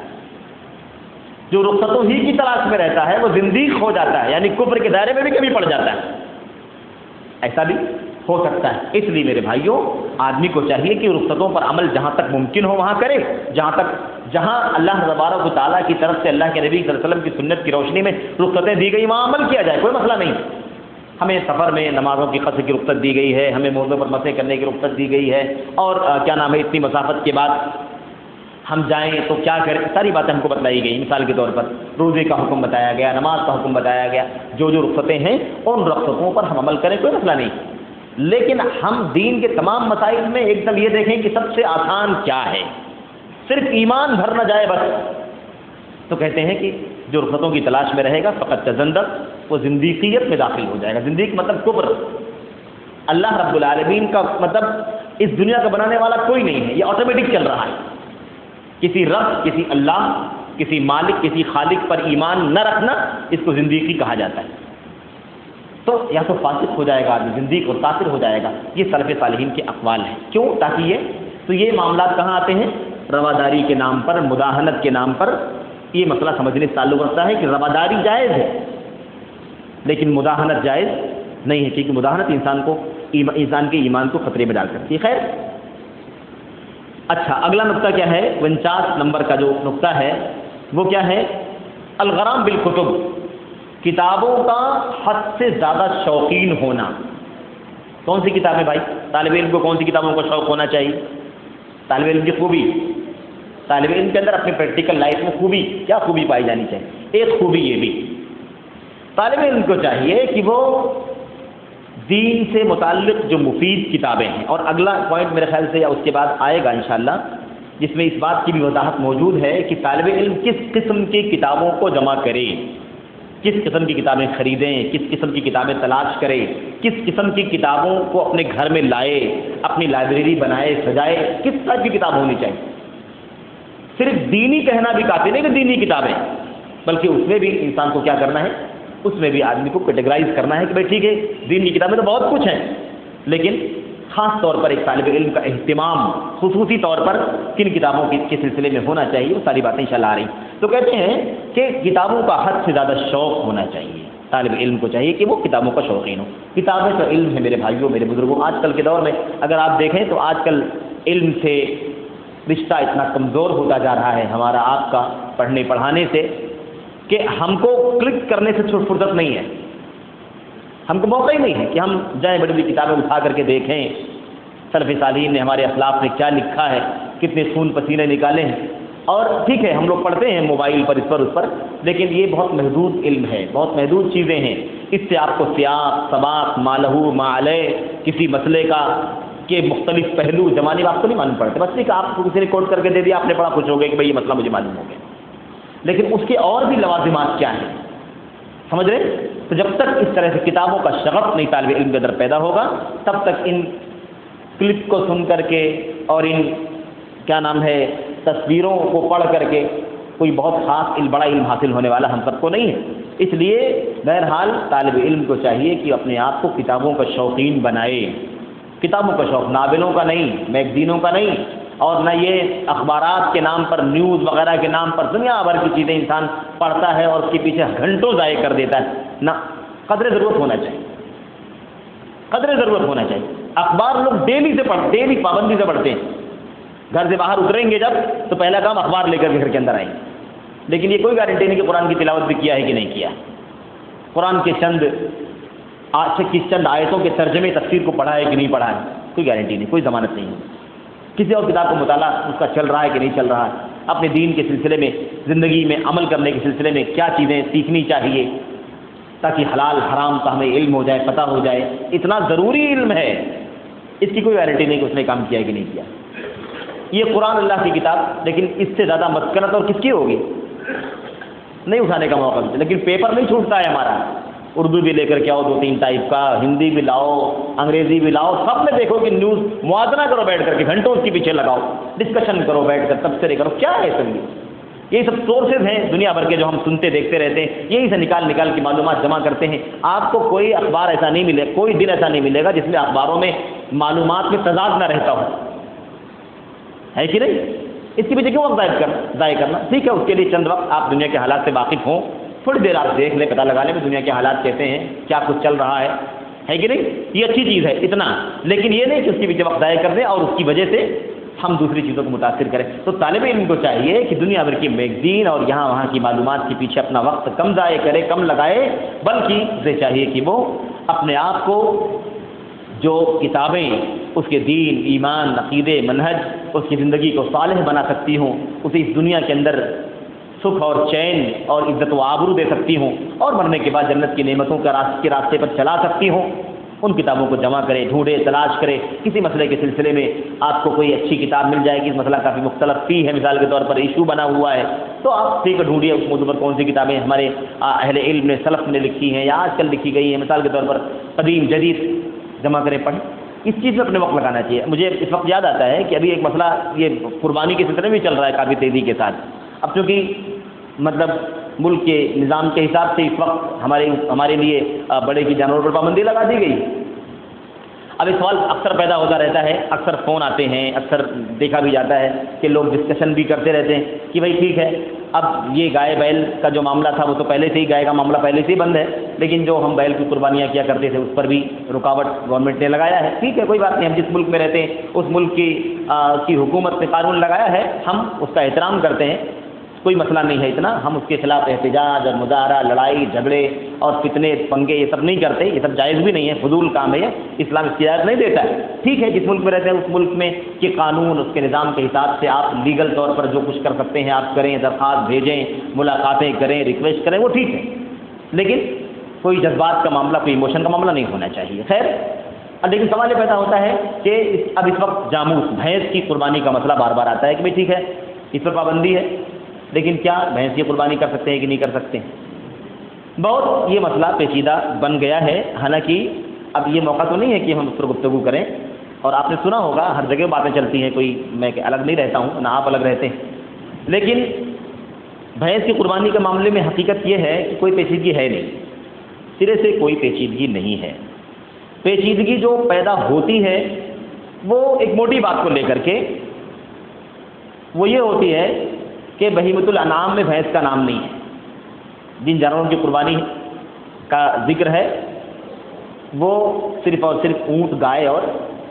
جو رخصتوں ہی کی تلاش میں رہتا ہے وہ زندیق ہو جاتا ہے، یعنی کفر کے دائرے میں بھی کبھی پڑ جاتا ہے، ایسا بھی ہو سکتا ہے۔ اس لیے میرے بھائیوں، آدمی کو چاہیے کہ رخصتوں پر عمل جہاں تک ممکن ہو وہاں کرے، جہاں تک جہاں اللہ تبارک و تعالیٰ کی طرف سے اللہ کے نبی صلی اللہ علیہ وسلم کی سنت کی روشنی میں رخصتیں دی گئی وہاں عمل کیا جائے، کوئی مسئلہ نہیں۔ ہمیں سفر میں نمازوں کی قصر کی رخصت دی گئی ہے، ہمیں موضوع پر مسئلے کرنے کی رخصت دی گئی ہے، اور کیا نام ہے اتنی مسافت کے بعد ہم جائیں تو کیا کریں، ساری باتیں ہم کو بتلائی گئی۔ مثال کے طور پر روزے کا حکم بتایا گیا، نماز کا حکم بتایا گیا، جو جو رخصتیں ہیں ان رخصتوں پر ہم عمل کریں، کوئی مسئلہ نہیں۔ لیکن ہم دین کے تمام مسائل میں ایک دم یہ دیکھیں کہ سب سے آسان کیا ہے، صرف ایمان بھر نہ جائے بس، تو کہتے ہیں کہ جو رخصتوں کی تلاش میں رہے گا فقط تزندق، وہ زندیقیت میں داخل ہو جائے گا۔ زندیق مطلب کفر، اللہ رب العالمین کا مطلب اس دنیا کا بنانے والا کوئی نہیں ہے، یہ آٹومیٹک چل رہا ہے۔ کسی رب، کسی اللہ، کسی مالک، کسی خالق پر ایمان نہ رکھنا، اس کو زندیقی کہا جاتا ہے۔ تو یا تو فاسق ہو جائے گا آدمی، زندیق اور کافر ہو جائے گا۔ یہ سلف صالحین کے اقوال ہیں۔ کیوں؟ تاکہ یہ تو یہ معاملات کہاں آتے ہیں؟ رواداری کے نام پر، مداہنت کے نام پر۔ یہ مسئلہ سمجھنے سے تعلق رکھتا ہے کہ رواداری جائز ہے لیکن مداہنت جائز نہیں ہے، کیونکہ مداہنت انسان کو انسان کے ایمان کو خطرے میں ڈال سکتی ہے۔ خیر، اچھا اگلا نقطہ کیا ہے؟ انچاس نمبر کا جو نقطہ ہے وہ کیا ہے؟ الغرام بالکتب، کتابوں کا حد سے زیادہ شوقین ہونا۔ کون سی کتابیں بھائی؟ طالب علم کو کون سی کتابوں کا شوق ہونا چاہیے؟ طالب علم کی خوبی، طالب علم کے اندر اپنی پریکٹیکل لائف میں خوبی، کیا خوبی پائی جانی چاہیے؟ ایک خوبی یہ بھی طالب علم کو چاہیے کہ وہ دین سے متعلق جو مفید کتابیں ہیں، اور اگلا پوائنٹ میرے خیال سے یا اس کے بعد آئے گا انشاءاللہ، جس میں اس بات کی بھی وضاحت موجود ہے کہ طالب علم کس قسم کی کتابوں کو جمع کرے، کس قسم کی کتابیں خریدیں، کس قسم کی کتابیں تلاش کرے، کس قسم کی کتابوں کو اپنے گھر میں لائے، اپنی لائبریری بنائے، سجائے، کس طرح کی کتاب ہونی چاہیے۔ صرف دینی کہنا بھی کافی نہیں کہ دینی کتابیں، بلکہ اس میں بھی انسان کو کیا کرنا ہے، اس میں بھی آدمی کو کیٹیگرائز کرنا ہے کہ بھائی ٹھیک ہے دین کی کتابیں تو بہت کچھ ہیں، لیکن خاص طور پر ایک طالب علم کا اہتمام خصوصی طور پر کن کتابوں کے سلسلے میں ہونا چاہیے، وہ ساری باتیں انشاءاللہ آ رہی ہیں۔ تو کہتے ہیں کہ کتابوں کا حد سے زیادہ شوق ہونا چاہیے، طالب علم کو چاہیے کہ وہ کتابوں کا شوقین ہو۔ کتابیں تو علم ہے میرے بھائیوں، میرے بزرگوں۔ آج کل کے دور میں اگر آپ دیکھیں تو آج کل علم سے رشتہ اتنا کمزور ہوتا جا رہا ہے ہمارا آپ کا پڑھنے پڑھانے سے، کہ ہم کو کلک کرنے سے فرصت نہیں ہے۔ ہم کو موقع ہی نہیں ہے کہ ہم جائیں بڑی بڑی کتابیں اٹھا کر کے دیکھیں سلف صالحین نے ہمارے اسلاف نے کیا لکھا ہے، کتنے خون پسینے نکالے ہیں. اور ٹھیک ہے ہم لوگ پڑھتے ہیں موبائل پر اس پر اس پر، لیکن یہ بہت محدود علم ہے، بہت محدود چیزیں ہیں. اس سے آپ کو سیاق سباق مالہو معلے کسی مسئلے کا کے مختلف پہلو زمانے میں آپ کو نہیں معلوم پڑتے. بس نہیں کہ آپ کو کسی نے کوٹ کر کے دے دیا، آپ نے بڑا خوش ہو گئے کہ بھائی یہ مسئلہ مجھے معلوم ہو گیا، لیکن اس کے اور بھی لوازمات کیا ہیں، سمجھ رہے؟ تو جب تک اس طرح سے کتابوں کا شغف نہیں طالب علم کے اندر پیدا ہوگا، تب تک ان کلپ کو سن کر کے اور ان کیا نام ہے تصویروں کو پڑھ کر کے کوئی بہت خاص علم بڑا علم حاصل ہونے والا ہم سب کو نہیں ہے. اس لیے بہرحال طالب علم کو چاہیے کہ اپنے آپ کو کتابوں کا شوقین بنائے. کتابوں کا شوق ناولوں کا نہیں، میگزینوں کا نہیں، اور نہ یہ اخبارات کے نام پر نیوز وغیرہ کے نام پر دنیا بھر کی چیزیں انسان پڑھتا ہے اور اس کے پیچھے گھنٹوں ضائع کر دیتا ہے. نہ، قدر ضرورت ہونا چاہیے، قدر ضرورت ہونا چاہیے. اخبار لوگ ڈیلی سے پڑھ ڈیلی پابندی سے پڑھتے ہیں. گھر سے باہر اتریں گے جب تو پہلا کام اخبار لے کر کے گھر کے اندر آئیں گے. لیکن یہ کوئی گارنٹی نہیں کہ قرآن کی تلاوت بھی کیا ہے کہ نہیں کیا. قرآن کے چند آج کی چند آیتوں کے ترجمے تفسیر کو پڑھا ہے کہ نہیں پڑھا ہے، کوئی گارنٹی نہیں، کوئی ضمانت نہیں ہے. کسی اور کتاب کا مطالعہ اس کا چل رہا ہے کہ نہیں چل رہا ہے. اپنے دین کے سلسلے میں، زندگی میں عمل کرنے کے سلسلے میں کیا چیزیں سیکھنی چاہیے تاکہ حلال حرام کا ہمیں علم ہو جائے، پتہ ہو جائے. اتنا ضروری علم ہے، اس کی کوئی گارنٹی نہیں کہ اس نے کام کیا ہے کہ نہیں کیا. یہ قرآن اللہ کی کتاب، لیکن اس سے زیادہ مسکنت اور کس کی ہوگی؟ نہیں اٹھانے کا موقع ملتا. لیکن پیپر نہیں چھوٹتا ہے ہمارا. اردو بھی لے کر کے آؤ دو تین ٹائپ کا، ہندی بھی لاؤ، انگریزی بھی لاؤ، سب میں دیکھو کہ نیوز موازنہ کرو بیٹھ کر کے، گھنٹوں اس کے پیچھے لگاؤ، ڈسکشن کرو بیٹھ کر، تبصرے کرو. کیا ہے سب یہ یہ سب سورسز ہیں دنیا بھر کے جو ہم سنتے دیکھتے رہتے ہیں، یہی سے نکال نکال کے معلومات جمع کرتے ہیں. آپ کو کوئی اخبار ایسا نہیں ملے، کوئی دن ایسا نہیں ملے گا جس میں اخباروں میں معلومات میں تضاد نہ رہتا ہو، ہے کہ نہیں؟ اس کے پیچھے کیوں وقت ضائع کر ضائع کرنا؟ ٹھیک ہے اس کے لیے چند وقت آپ دنیا کے حالات سے واقف ہوں، تھوڑی دیر آپ دیکھ لیں، پتہ لگا لیں کہ دنیا کے حالات کیسے ہیں، کیا کچھ چل رہا ہے، ہے کہ نہیں؟ یہ اچھی چیز ہے اتنا، لیکن یہ نہیں کہ اس کے پیچھے وقت ضائع کر دیں اور اس کی وجہ سے ہم دوسری چیزوں کو متاثر کریں. تو طالب علم کو چاہیے کہ دنیا بھر کی میگزین اور یہاں وہاں کی معلومات کے پیچھے اپنا وقت کم ضائع کرے، کم لگائے، بلکہ اسے چاہیے کہ وہ اپنے آپ کو جو کتابیں اس کے دین، ایمان، عقیدے، منہج، اس کی زندگی کو صالح بنا سکتی ہوں، اسے اس دنیا کے اندر سکھ اور چین اور عزت و آبرو دے سکتی ہوں، اور مرنے کے بعد جنت کی نعمتوں کا راستے کے راستے پر چلا سکتی ہوں، ان کتابوں کو جمع کرے، ڈھونڈے، تلاش کرے. کسی مسئلے کے سلسلے میں آپ کو کوئی اچھی کتاب مل جائے گی، اس مسئلہ کافی مختلف فی ہے، مثال کے طور پر ایشو بنا ہوا ہے، تو آپ ٹھیک ہے ڈھونڈیے اس موضوع پر کون سی کتابیں ہمارے اہل علم نے، سلف نے لکھی ہیں یا آج کل لکھی گئی ہیں، مثال کے طور پر قدیم جدید جمع کریں، پڑھیں. اس چیز میں اپنے وقت لگانا چاہیے. مجھے اس وقت یاد آتا ہے کہ ابھی ایک مسئلہ یہ قربانی کے سلسلے میں بھی چل رہا ہے کافی تیزی کے ساتھ. اب چونکہ مطلب ملک کے نظام کے حساب سے اس وقت ہمارے ہمارے لیے بڑے کی جانوروں پر پابندی لگا دی گئی. اب یہ سوال اکثر پیدا ہوتا رہتا ہے، اکثر فون آتے ہیں، اکثر دیکھا بھی جاتا ہے کہ لوگ ڈسکشن بھی کرتے رہتے ہیں کہ بھائی ٹھیک ہے اب یہ گائے بیل کا جو معاملہ تھا وہ تو پہلے سے ہی، گائے کا معاملہ پہلے سے ہی بند ہے، لیکن جو ہم بیل کی قربانیاں کیا کرتے تھے اس پر بھی رکاوٹ گورنمنٹ نے لگایا ہے. ٹھیک ہے کوئی بات نہیں، ہم جس ملک میں رہتے ہیں اس ملک کی آ, کی حکومت نے قانون لگایا ہے، ہم اس کا احترام کرتے ہیں، کوئی مسئلہ نہیں ہے اتنا. ہم اس کے خلاف احتجاج اور مظاہرہ، لڑائی جھگڑے اور فتنے پنگے یہ سب نہیں کرتے، یہ سب جائز بھی نہیں ہے، فضول کام ہے، اسلام اس کی اجازت نہیں دیتا ہے. ٹھیک ہے جس ملک میں رہتے ہیں اس ملک میں کہ قانون اس کے نظام کے حساب سے آپ لیگل طور پر جو کچھ کر سکتے ہیں آپ کریں، درخواست بھیجیں، ملاقاتیں کریں، ریکویسٹ کریں، وہ ٹھیک ہے، لیکن کوئی جذبات کا معاملہ، کوئی ایموشن کا معاملہ نہیں ہونا چاہیے. خیر، لیکن سوال یہ پیدا ہوتا ہے کہ اب اس وقت جاموس بھینس کی قربانی کا مسئلہ بار بار آتا ہے کہ بھائی ٹھیک ہے اس پر پابندی ہے، لیکن کیا بھینس کی قربانی کر سکتے ہیں کہ نہیں کر سکتے ہیں؟ بہت یہ مسئلہ پیچیدہ بن گیا ہے. حالانکہ اب یہ موقع تو نہیں ہے کہ ہم اس پر گفتگو کریں، اور آپ نے سنا ہوگا ہر جگہ باتیں چلتی ہیں، کوئی میں الگ نہیں رہتا ہوں نہ آپ الگ رہتے ہیں، لیکن بھینس کی قربانی کے معاملے میں حقیقت یہ ہے کہ کوئی پیچیدگی ہے نہیں، سرے سے کوئی پیچیدگی نہیں ہے. پیچیدگی جو پیدا ہوتی ہے وہ ایک موٹی بات کو لے کر کے، وہ یہ ہوتی ہے کہ بہیمۃ الانعام میں بھینس کا نام نہیں ہے. جن جانوروں کی قربانی کا ذکر ہے وہ صرف اور صرف اونٹ، گائے، اور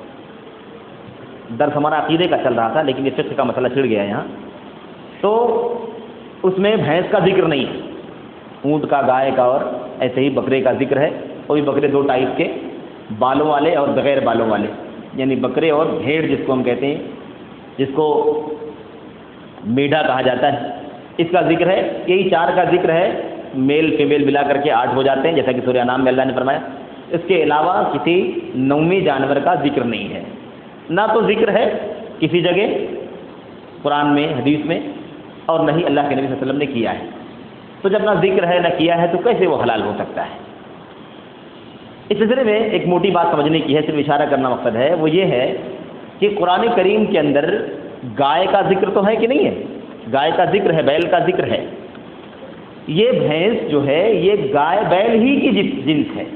درس ہمارا عقیدے کا چل رہا تھا لیکن یہ فقہ کا مسئلہ چھڑ گیا یہاں، تو اس میں بھینس کا ذکر نہیں ہے. اونٹ کا، گائے کا اور ایسے ہی بکرے کا ذکر ہے. وہ بھی بکرے دو ٹائپ کے، بالوں والے اور بغیر بالوں والے، یعنی بکرے اور بھیڑ جس کو ہم کہتے ہیں، جس کو میڈھا کہا جاتا ہے، اس کا ذکر ہے۔ یہی چار کا ذکر ہے، میل فیمیل ملا کر کے آٹھ ہو جاتے ہیں، جیسا کہ سورہ انعام میں اللہ نے فرمایا۔ اس کے علاوہ کسی نویں جانور کا ذکر نہیں ہے، نہ تو ذکر ہے کسی جگہ قرآن میں، حدیث میں، اور نہ ہی اللہ کے نبی صلی اللہ علیہ وسلم نے کیا ہے۔ تو جب نہ ذکر ہے نہ کیا ہے تو کیسے وہ حلال ہو سکتا ہے؟ اس سلسلے میں ایک موٹی بات سمجھنے کی ہے، صرف اشارہ کرنا مقصد ہے، وہ یہ ہے کہ قرآن کریم کے اندر گائے کا ذکر تو ہے کہ نہیں ہے؟ گائے کا ذکر ہے، بیل کا ذکر ہے۔ یہ بھینس جو ہے یہ گائے بیل ہی کی جنس ہے۔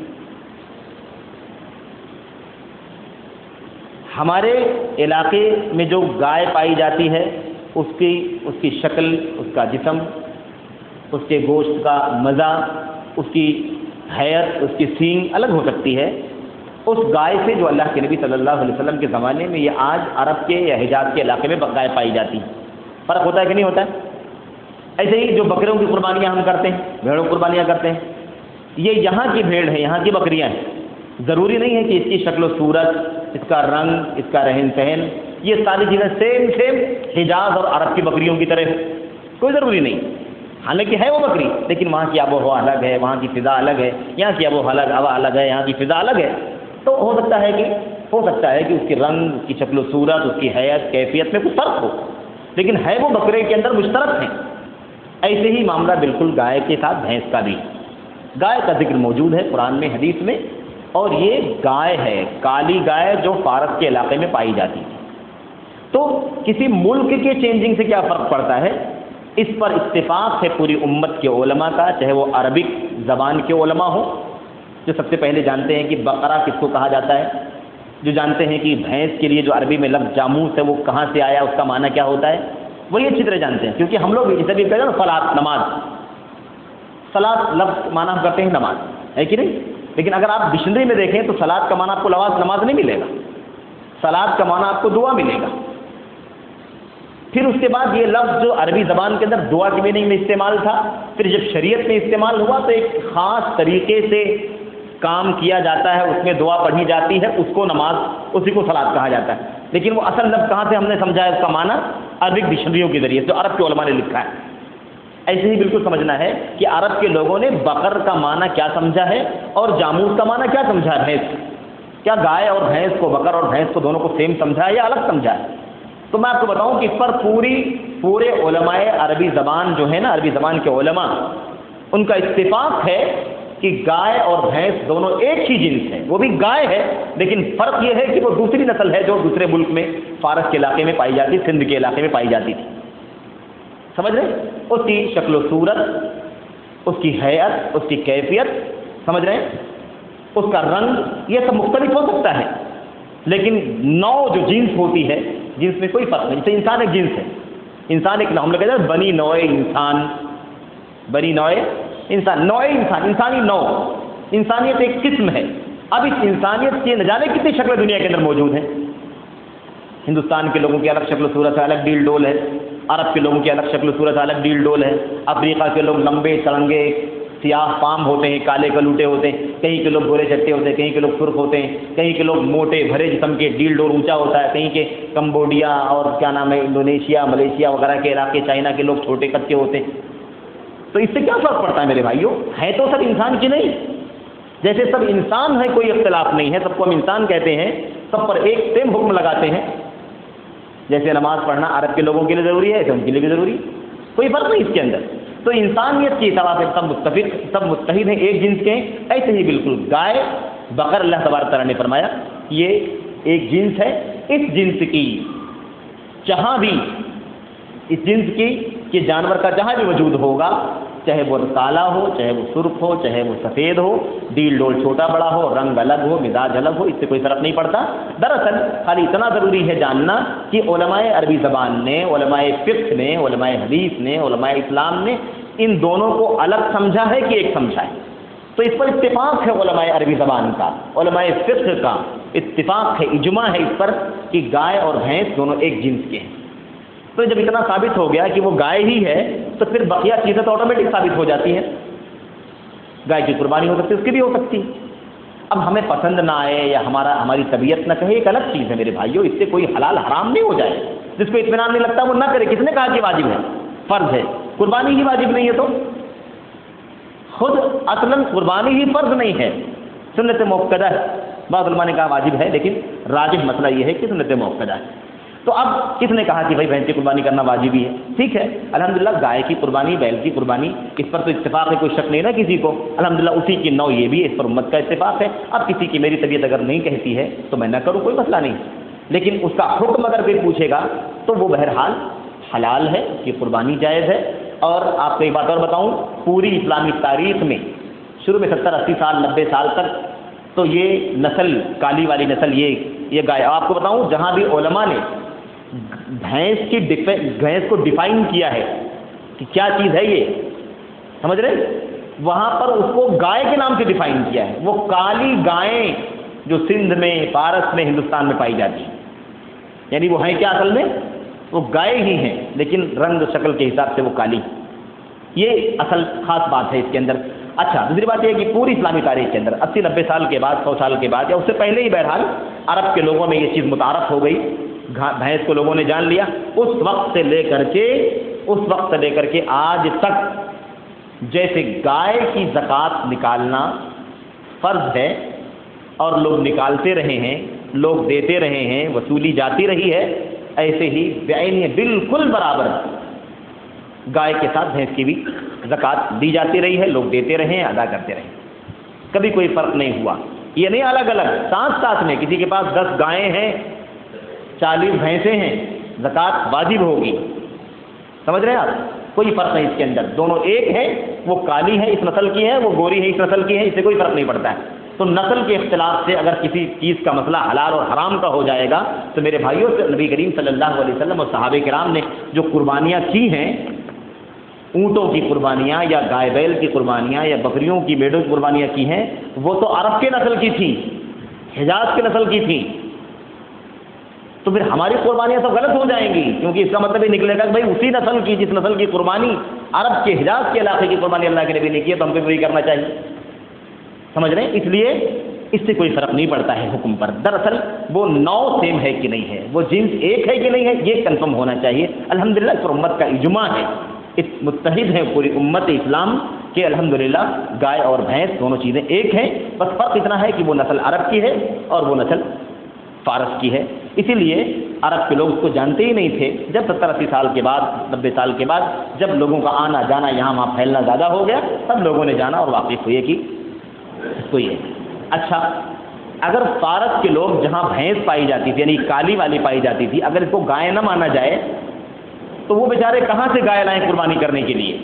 ہمارے علاقے میں جو گائے پائی جاتی ہے اس کی اس کی شکل، اس کا جسم، اس کے گوشت کا مزہ، اس کی حیت، اس کی سینگ الگ ہو سکتی ہے اس گائے سے جو اللہ کے نبی صلی اللہ علیہ وسلم کے زمانے میں یہ آج عرب کے یا حجاز کے علاقے میں گائے پائی جاتی ہے۔ فرق ہوتا ہے کہ نہیں ہوتا ہے؟ ایسے ہی جو بکریوں کی قربانیاں ہم کرتے ہیں، بھیڑوں کی قربانیاں کرتے ہیں، یہ یہاں کی بھیڑ ہے، یہاں کی بکریاں ہیں۔ ضروری نہیں ہے کہ اس کی شکل و صورت، اس کا رنگ، اس کا رہن سہن، یہ ساری چیزیں سیم سیم حجاز اور عرب کی بکریوں کی طرح، کوئی ضروری نہیں۔ حالانکہ ہے وہ بکری، لیکن وہاں کی آب و ہوا الگ ہے، وہاں کی فضا الگ ہے، یہاں کی آب و ہوا الگ ہے، یہاں کی فضا الگ ہے۔ تو ہو سکتا ہے کہ ہو سکتا ہے کہ اس کے رنگ، اس کی شکل و صورت، اس کی حیت، کیفیت میں کچھ فرق ہو، لیکن ہے وہ بکرے کے اندر مشترک ہیں۔ ایسے ہی معاملہ بالکل گائے کے ساتھ بھینس کا بھی۔ گائے کا ذکر موجود ہے قرآن میں، حدیث میں، اور یہ گائے ہے، کالی گائے جو فارس کے علاقے میں پائی جاتی تھی۔ تو کسی ملک کے چینجنگ سے کیا فرق پڑتا ہے؟ اس پر اتفاق ہے پوری امت کے علماء کا، چاہے وہ عربک زبان کے علماء ہوں جو سب سے پہلے جانتے ہیں کہ بقرہ کس کو کہا جاتا ہے، جو جانتے ہیں کہ بھینس کے لیے جو عربی میں لفظ جاموس ہے وہ کہاں سے آیا، اس کا معنی کیا ہوتا ہے، وہی اچھی طرح جانتے ہیں، کیونکہ ہم لوگ جسے بھی کہتے ہیں نا صلاۃ، نماز، صلاۃ لفظ معنی ہم کرتے ہیں نماز، ہے کہ نہیں؟ لیکن اگر آپ ڈکشنری میں دیکھیں تو صلاۃ کا معنی آپ کو لفظ نماز نہیں ملے گا، صلاۃ کا معنی آپ کو دعا ملے گا۔ پھر اس کے بعد یہ لفظ جو عربی زبان کے اندر دعا کی میننگ میں استعمال تھا، پھر جب شریعت میں استعمال ہوا تو ایک خاص طریقے سے کام کیا جاتا ہے، اس میں دعا پڑھی جاتی ہے، اس کو نماز، اسی کو صلاۃ کہا جاتا ہے۔ لیکن وہ اصل لفظ کہاں سے ہم نے سمجھا ہے اس کا معنی؟ عربک ڈکشنریوں کے ذریعے، جو عرب کے علماء نے لکھا ہے۔ ایسے ہی بالکل سمجھنا ہے کہ عرب کے لوگوں نے بقر کا معنی کیا سمجھا ہے اور جاموس کا معنی کیا سمجھا ہے، بھینس۔ کیا گائے اور بھینس کو، بقر اور بھینس کو دونوں کو سیم سمجھا ہے یا الگ سمجھا ہے؟ تو میں آپ کو بتاؤں کہ اس پر پوری پورے علماء عربی زبان جو ہے نا، عربی زبان کے علماء، ان کا اتفاق ہے کہ گائے اور بھینس دونوں ایک ہی جنس ہے، وہ بھی گائے ہے، لیکن فرق یہ ہے کہ وہ دوسری نسل ہے جو دوسرے ملک میں، فارس کے علاقے میں پائی جاتی، سندھ کے علاقے میں پائی جاتی تھی۔ سمجھ رہے ہیں؟ اس کی شکل و صورت، اس کی حیت، اس کی کیفیت، سمجھ رہے ہیں، اس کا رنگ، یہ سب مختلف ہو سکتا ہے، لیکن نو جو جنس ہوتی ہے، جنس میں کوئی فرق نہیں۔ جیسے انسان ایک جنس ہے، انسان ایک، ہم لوگ کہتے ہیں بنی نوع انسان، بنی نوع انسان، نوع انسان، انسانی نو، انسانیت ایک قسم ہے۔ اب اس انسانیت کی نہ جانے کتنی شکلیں دنیا کے اندر موجود ہیں۔ ہندوستان کے لوگوں کی الگ شکل و صورت ہے، الگ ڈیل ڈول ہے، عرب کے لوگوں کی الگ شکل و صورت ہے، الگ ڈیل ڈول ہے، افریقہ کے لوگ لمبے سڑنگے سیاہ فام ہوتے ہیں، کالے کلوٹے ہوتے ہیں، کہیں کے لوگ گورے چٹے ہوتے ہیں، کہیں کے لوگ سرخ ہوتے ہیں، کہیں کے لوگ موٹے بھرے جسم کے، ڈیل ڈول اونچا ہوتا ہے، کہیں کے کمبوڈیا اور کیا نام ہے انڈونیشیا، ملیشیا وغیرہ کے علاقے، چائنا کے لوگ چھوٹے قد کے ہوتے ہیں۔ تو اس سے کیا فرق پڑتا ہے میرے بھائیوں؟ ہے تو سب انسان کی نہیں، جیسے سب انسان ہے، کوئی اختلاف نہیں ہے، سب کو ہم انسان کہتے ہیں، سب پر ایک سیم حکم لگاتے ہیں۔ جیسے نماز پڑھنا عرب کے لوگوں کے لیے ضروری ہے، ایسے ان کے لیے بھی ضروری ہے، کوئی فرق نہیں اس کے اندر۔ تو انسانیت کی اطلاع سے سب متفق، سب متحد ہیں، ایک جنس کے ہیں۔ ایسے ہی بالکل گائے، بقر، اللہ تبارک تعالیٰ نے فرمایا یہ ایک جنس ہے، اس جنس کی جہاں بھی، اس جنس کی کہ جانور کا جہاں بھی وجود ہوگا، چاہے وہ کالا ہو، چاہے وہ سرخ ہو، چاہے وہ سفید ہو، ڈیل ڈول چھوٹا بڑا ہو، رنگ الگ ہو، مزاج الگ ہو، اس سے کوئی فرق نہیں پڑتا۔ دراصل خالی اتنا ضروری ہے جاننا کہ علماء عربی زبان نے، علماء فقہ نے، علماء حدیث نے، علماء اسلام نے ان دونوں کو الگ سمجھا ہے کہ ایک سمجھا ہے۔ تو اس پر اتفاق ہے علماء عربی زبان کا، علماء فقہ کا اتفاق ہے، اجماع ہے اس پر کہ گائے اور بھینس دونوں ایک جنس کے ہیں۔ تو جب اتنا ثابت ہو گیا کہ وہ گائے ہی ہے تو پھر بقیہ چیزیں تو آٹومیٹک ثابت ہو جاتی ہیں۔ گائے کی قربانی ہو سکتی ہے، اس کی بھی ہو سکتی ہے، اب ہمیں پسند نہ آئے یا ہمارا ہماری طبیعت نہ کہے ایک الگ چیز ہے میرے بھائیوں، اس سے کوئی حلال حرام نہیں ہو جائے. جس کو اطمینان نہیں لگتا وہ نہ کرے. کس نے کہا کہ واجب ہے؟ فرض ہے. قربانی ہی واجب نہیں ہے تو خود اصلاً قربانی ہی فرض نہیں ہے، سنت موقدہ ہے. بعض علماء نے کہا واجب ہے، لیکن راجح مسئلہ یہ ہے کہ سنت موقدہ ہے. تو اب کس نے کہا کہ بھائی بھینس کی قربانی کرنا واجب ہی ہے؟ ٹھیک ہے، الحمدللہ گائے کی قربانی، بیل کی قربانی، اس پر تو اتفاق ہے، کوئی شک نہیں نا کسی کو. الحمدللہ اسی کی نوع یہ بھی ہے، اس پر امت کا اتفاق ہے. اب کسی کی میری طبیعت اگر نہیں کہتی ہے تو میں نہ کروں، کوئی مسئلہ نہیں. لیکن اس کا حکم اگر کوئی پوچھے گا تو وہ بہرحال حلال ہے، اس کی قربانی جائز ہے. اور آپ کو ایک بات اور بتاؤں، پوری اسلامی تاریخ میں شروع میں ستر اسی سال نبے سال تک تو یہ نسل، کالی والی نسل، یہ یہ گائے، آپ کو بتاؤں جہاں بھی علماء نے بھینس کی بھینس کو ڈیفائن کیا ہے کہ کیا چیز ہے یہ، سمجھ رہے، وہاں پر اس کو گائے کے نام سے ڈیفائن کیا ہے. وہ کالی گائیں جو سندھ میں، فارس میں، ہندوستان میں پائی جاتی ہیں، یعنی وہ ہیں کیا اصل میں؟ وہ گائے ہی ہیں، لیکن رنگ شکل کے حساب سے وہ کالی. یہ اصل خاص بات ہے اس کے اندر. اچھا، دوسری بات یہ ہے کہ پوری اسلامی تاریخ کے اندر اسی نبے سال کے بعد، سو سال کے بعد یا اس سے پہلے ہی بہرحال عرب کے لوگوں میں یہ چیز متعارف ہو گئی، بھینس کو لوگوں نے جان لیا. اس وقت سے لے کر کے اس وقت سے لے کر کے آج تک جیسے گائے کی زکوٰۃ نکالنا فرض ہے اور لوگ نکالتے رہے ہیں، لوگ دیتے رہے ہیں، وصولی جاتی رہی ہے، ایسے ہی بعین بالکل برابر گائے کے ساتھ بھینس کی بھی زکوٰۃ دی جاتی رہی ہے، لوگ دیتے رہے ہیں، ادا کرتے رہے. کبھی کوئی فرق نہیں ہوا. یہ نہیں الگ الگ، ساتھ ساتھ میں کسی کے پاس دس گائیں ہیں، چالیس بھینسیں ہیں، زکوٰۃ واجب ہوگی. سمجھ رہے ہیں آپ؟ کوئی فرق نہیں اس کے اندر، دونوں ایک ہے. وہ کالی ہے اس نسل کی ہے، وہ گوری ہے اس نسل کی ہے، اس سے کوئی فرق نہیں پڑتا ہے. تو نسل کے اختلاف سے اگر کسی چیز کا مسئلہ حلال اور حرام کا ہو جائے گا تو میرے بھائیوں سے نبی کریم صلی اللہ علیہ وسلم اور صحابہ کرام نے جو قربانیاں کی ہیں، اونٹوں کی قربانیاں یا گائے بیل کی قربانیاں یا بکریوں کی، میڑوں کی قربانیاں کی ہیں، وہ تو عرب کے نسل کی تھیں، حجاز کے نسل کی تھیں. تو پھر ہماری قربانیاں سب غلط ہو جائیں گی، کیونکہ اس کا مطلب یہ نکلے گا کہ بھائی اسی نسل کی، جس نسل کی قربانی عرب کے، حجاز کے علاقے کی قربانی اللہ کے نبی نے کی ہے، تو ہم کو وہی کرنا چاہیے. سمجھ رہے ہیں؟ اس لیے اس سے کوئی فرق نہیں پڑتا ہے حکم پر. دراصل وہ نو سیم ہے کہ نہیں ہے، وہ جنس ایک ہے کہ نہیں ہے، یہ کنفرم ہونا چاہیے. الحمدللہ اس پر امت کا اجماع ہے، متحد ہے پوری امت اسلام کہ الحمدللہ گائے اور بھینس دونوں چیزیں ایک ہیں. بس فرق اتنا ہے کہ وہ نسل عرب کی ہے اور وہ نسل فارس کی ہے. اسی لیے عرب کے لوگ اس کو جانتے ہی نہیں تھے. جب ستر اسی سال کے بعد، نبے سال کے بعد جب لوگوں کا آنا جانا یہاں وہاں پھیلنا زیادہ ہو گیا، تب لوگوں نے جانا اور واقف ہوئے کہ اس کو یہ. اچھا، اگر فارس کے لوگ جہاں بھینس پائی جاتی تھی، یعنی کالی والی پائی جاتی تھی، اگر اس کو گائے نہ مانا جائے تو وہ بیچارے کہاں سے گائے لائیں قربانی کرنے کے لیے؟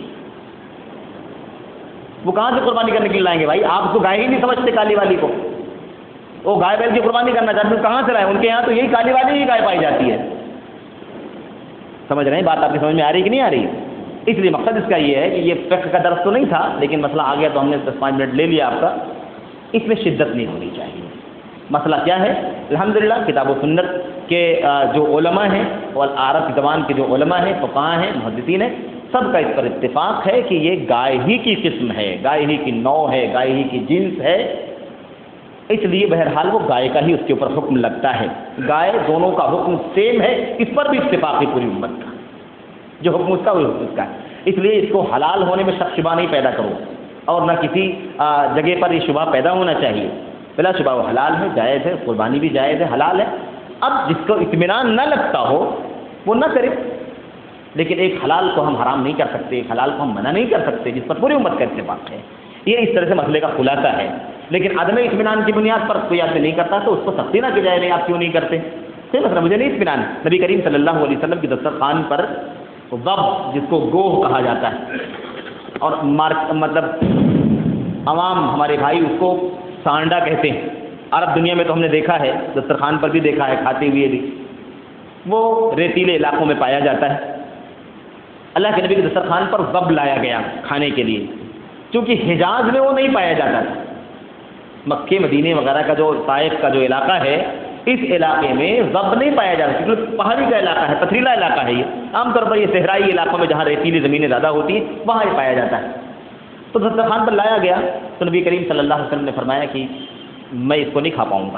وہ کہاں سے قربانی کرنے کے لیے لائیں گے بھائی؟ آپ اس کو گائے ہی نہیں سمجھتے کالی والی کو. وہ گائے بیل کی قربانی کرنا چاہتے ہیں، کہاں سے لائیں؟ ان کے یہاں تو یہی کالی والی ہی گائے پائی جاتی ہے. سمجھ رہے ہیں بات؟ آپ کی سمجھ میں آ رہی کہ نہیں آ رہی؟ اس لیے مقصد اس کا یہ ہے کہ یہ فقہ کا درس تو نہیں تھا، لیکن مسئلہ آ گیا تو ہم نے دس پانچ منٹ لے لیا آپ کا. اس میں شدت نہیں ہونی چاہیے. مسئلہ کیا ہے؟ الحمدللہ کتاب و سنت کے جو علماء ہیں اور عرب کی زبان کے جو علماء ہیں، فقہاء ہیں، محدثین ہیں، سب کا اس پر اتفاق ہے کہ یہ گائے ہی کی قسم ہے، گائے ہی کی نوع ہے، گائے ہی کی جنس ہے. اس لیے بہرحال وہ گائے کا ہی اس کے اوپر حکم لگتا ہے. گائے دونوں کا حکم سیم ہے، اس پر بھی اتفاق ہے پوری امت کا. جو حکم اس کا وہی حکم اس کا ہے. اس لیے اس کو حلال ہونے میں شک شبہ نہیں پیدا کرو، اور نہ کسی جگہ پر یہ شبہ پیدا ہونا چاہیے. بلا شبہ وہ حلال ہے، جائز ہے، قربانی بھی جائز ہے، حلال ہے. اب جس کو اطمینان نہ لگتا ہو وہ نہ کرے، لیکن ایک حلال کو ہم حرام نہیں کر سکتے، ایک حلال کو ہم منع نہیں کر سکتے جس پر پوری امت کا اتفاق ہے. یہ اس طرح سے مسئلے کا خلاصہ ہے. لیکن عدم اطمینان کی بنیاد پر کوئی آپ سے نہیں کرتا تو اس کو سختی نہ کی جائے، نہیں آپ کیوں نہیں کرتے؟ صحیح مسئلہ، مجھے نہیں اطمینان. نبی کریم صلی اللہ علیہ وسلم کی دسترخوان پر ضب، جس کو گوہ کہا جاتا ہے، اور مارک مطلب عوام ہمارے بھائی اس کو سانڈا کہتے ہیں. عرب دنیا میں تو ہم نے دیکھا ہے، دسترخوان پر بھی دیکھا ہے، کھاتے ہوئے بھی. وہ ریتیلے علاقوں میں پایا جاتا ہے. اللہ کے نبی کے دسترخوان پر ضب لایا گیا کھانے کے لیے، کیونکہ حجاز میں وہ نہیں پایا جاتا تھا. مکے مدینے وغیرہ کا جو طائف کا جو علاقہ ہے، اس علاقے میں ضب نہیں پایا جاتا، کیونکہ پہاڑی کا علاقہ ہے، پتھریلا علاقہ ہے. یہ عام طور پر یہ صحرائی علاقوں میں جہاں ریتیلی زمینیں زیادہ ہوتی ہیں وہاں یہ پایا جاتا ہے. تو دسترخوان پر لایا گیا تو نبی کریم صلی اللہ علیہ وسلم نے فرمایا کہ میں اس کو نہیں کھا پاؤں گا.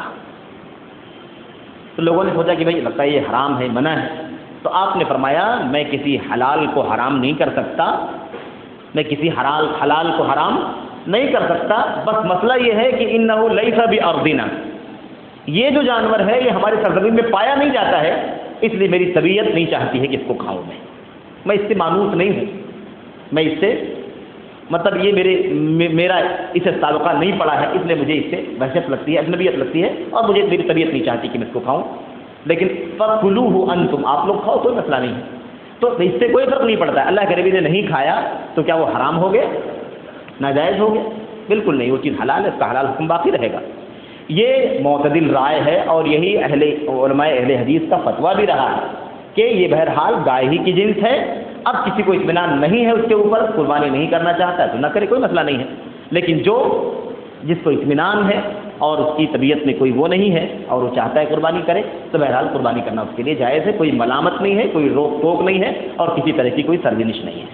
تو لوگوں نے سوچا کہ بھائی لگتا ہے یہ حرام ہے, منع ہے. تو آپ نے فرمایا میں کسی حلال کو حرام نہیں کر سکتا, میں کسی حلال حلال کو حرام نہیں کر سکتا, بس مسئلہ یہ ہے کہ انہ لیس بارضنا, یہ جو جانور ہے یہ ہمارے سرزمین میں پایا نہیں جاتا ہے, اس لیے میری طبیعت نہیں چاہتی ہے کہ اس کو کھاؤں. میں میں اس سے مانوس نہیں ہوں, میں اس سے مطلب یہ میرے میرا اسے سابقہ نہیں پڑا ہے, اس لیے مجھے اس سے وحشت لگتی ہے, اجنبیت لگتی ہے, اور مجھے میری طبیعت نہیں چاہتی کہ میں اس کو کھاؤں. لیکن فَكُلُوهُ أَنْتُمْ, آپ لوگ کھاؤ, کوئی مسئلہ نہیں ہے. تو اس سے کوئی فرق نہیں پڑتا ہے. اللہ کے نبی نے نہیں کھایا تو کیا وہ حرام ہو گیا, ناجائز ہو گیا؟ بالکل نہیں, وہ چیز حلال ہے, اس کا حلال حکم باقی رہے گا. یہ معتدل رائے ہے, اور یہی اہل علماء اہل حدیث کا فتویٰ بھی رہا ہے کہ یہ بہرحال گائے ہی کی جنس ہے. اب کسی کو اطمینان نہیں ہے اس کے اوپر, قربانی نہیں کرنا چاہتا ہے تو نہ کرے, کوئی مسئلہ نہیں ہے. لیکن جو جس کو اطمینان ہے اور اس کی طبیعت میں کوئی وہ نہیں ہے اور وہ چاہتا ہے قربانی کرے, تو بہرحال قربانی کرنا اس کے لیے جائز ہے. کوئی ملامت نہیں ہے, کوئی روک ٹوک نہیں ہے, اور کسی طرح کی کوئی سرزنش نہیں ہے.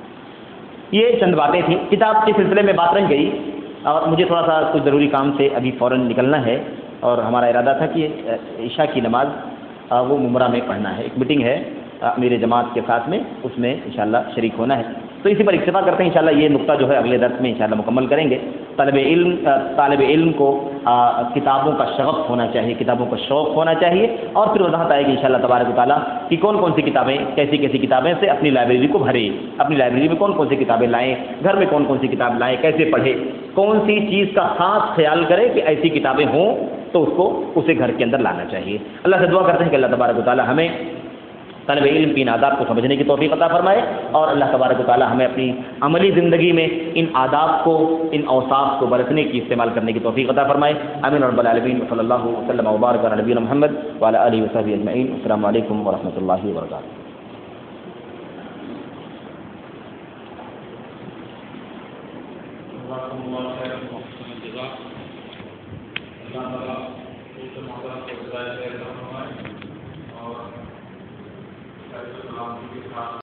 یہ چند باتیں تھیں. کتاب کے سلسلے میں بات رہ گئی, اور مجھے تھوڑا سا کچھ ضروری کام سے ابھی فوراً نکلنا ہے, اور ہمارا ارادہ تھا کہ عشاء کی نماز وہ ممرہ میں پڑھنا ہے. ایک میٹنگ ہے میرے جماعت کے ساتھ میں, اس میں انشاءاللہ شریک ہونا ہے. تو اسی پر اکتفا کرتے ہیں, انشاءاللہ یہ نقطہ جو ہے اگلے درس میں انشاءاللہ مکمل کریں گے. طالب علم طالب علم کو کتابوں کا شغف ہونا چاہیے, کتابوں کا شوق ہونا چاہیے, اور پھر وضاحت آئے گی انشاءاللہ تبارک و تعالیٰ کہ کون کون سی کتابیں, کیسی کیسی کتابیں سے اپنی لائبریری کو بھرے, اپنی لائبریری میں کون کون سی کتابیں لائیں, گھر میں کون کون سی کتاب لائیں, کیسے پڑھے, کون سی چیز کا خاص خیال کرے کہ ایسی کتابیں ہوں تو اس کو اسے گھر کے اندر لانا چاہیے. اللہ سے دعا کرتے ہیں کہ اللہ تبارک و تعالیٰ ہمیں طالب علم کی ان آداب کو سمجھنے کی توفیق عطا فرمائے, اور اللہ تبارک و تعالی ہمیں اپنی عملی زندگی میں ان آداب کو, ان اوصاف کو برتنے کی, استعمال کرنے کی توفیق عطا فرمائے. آمین رب العالمین. صلی اللہ وسلم و بارک علی نبینا محمد وعلی آلہ وصحبہ اجمعین. السلام علیکم ورحمۃ اللہ وبرکاتہ. اور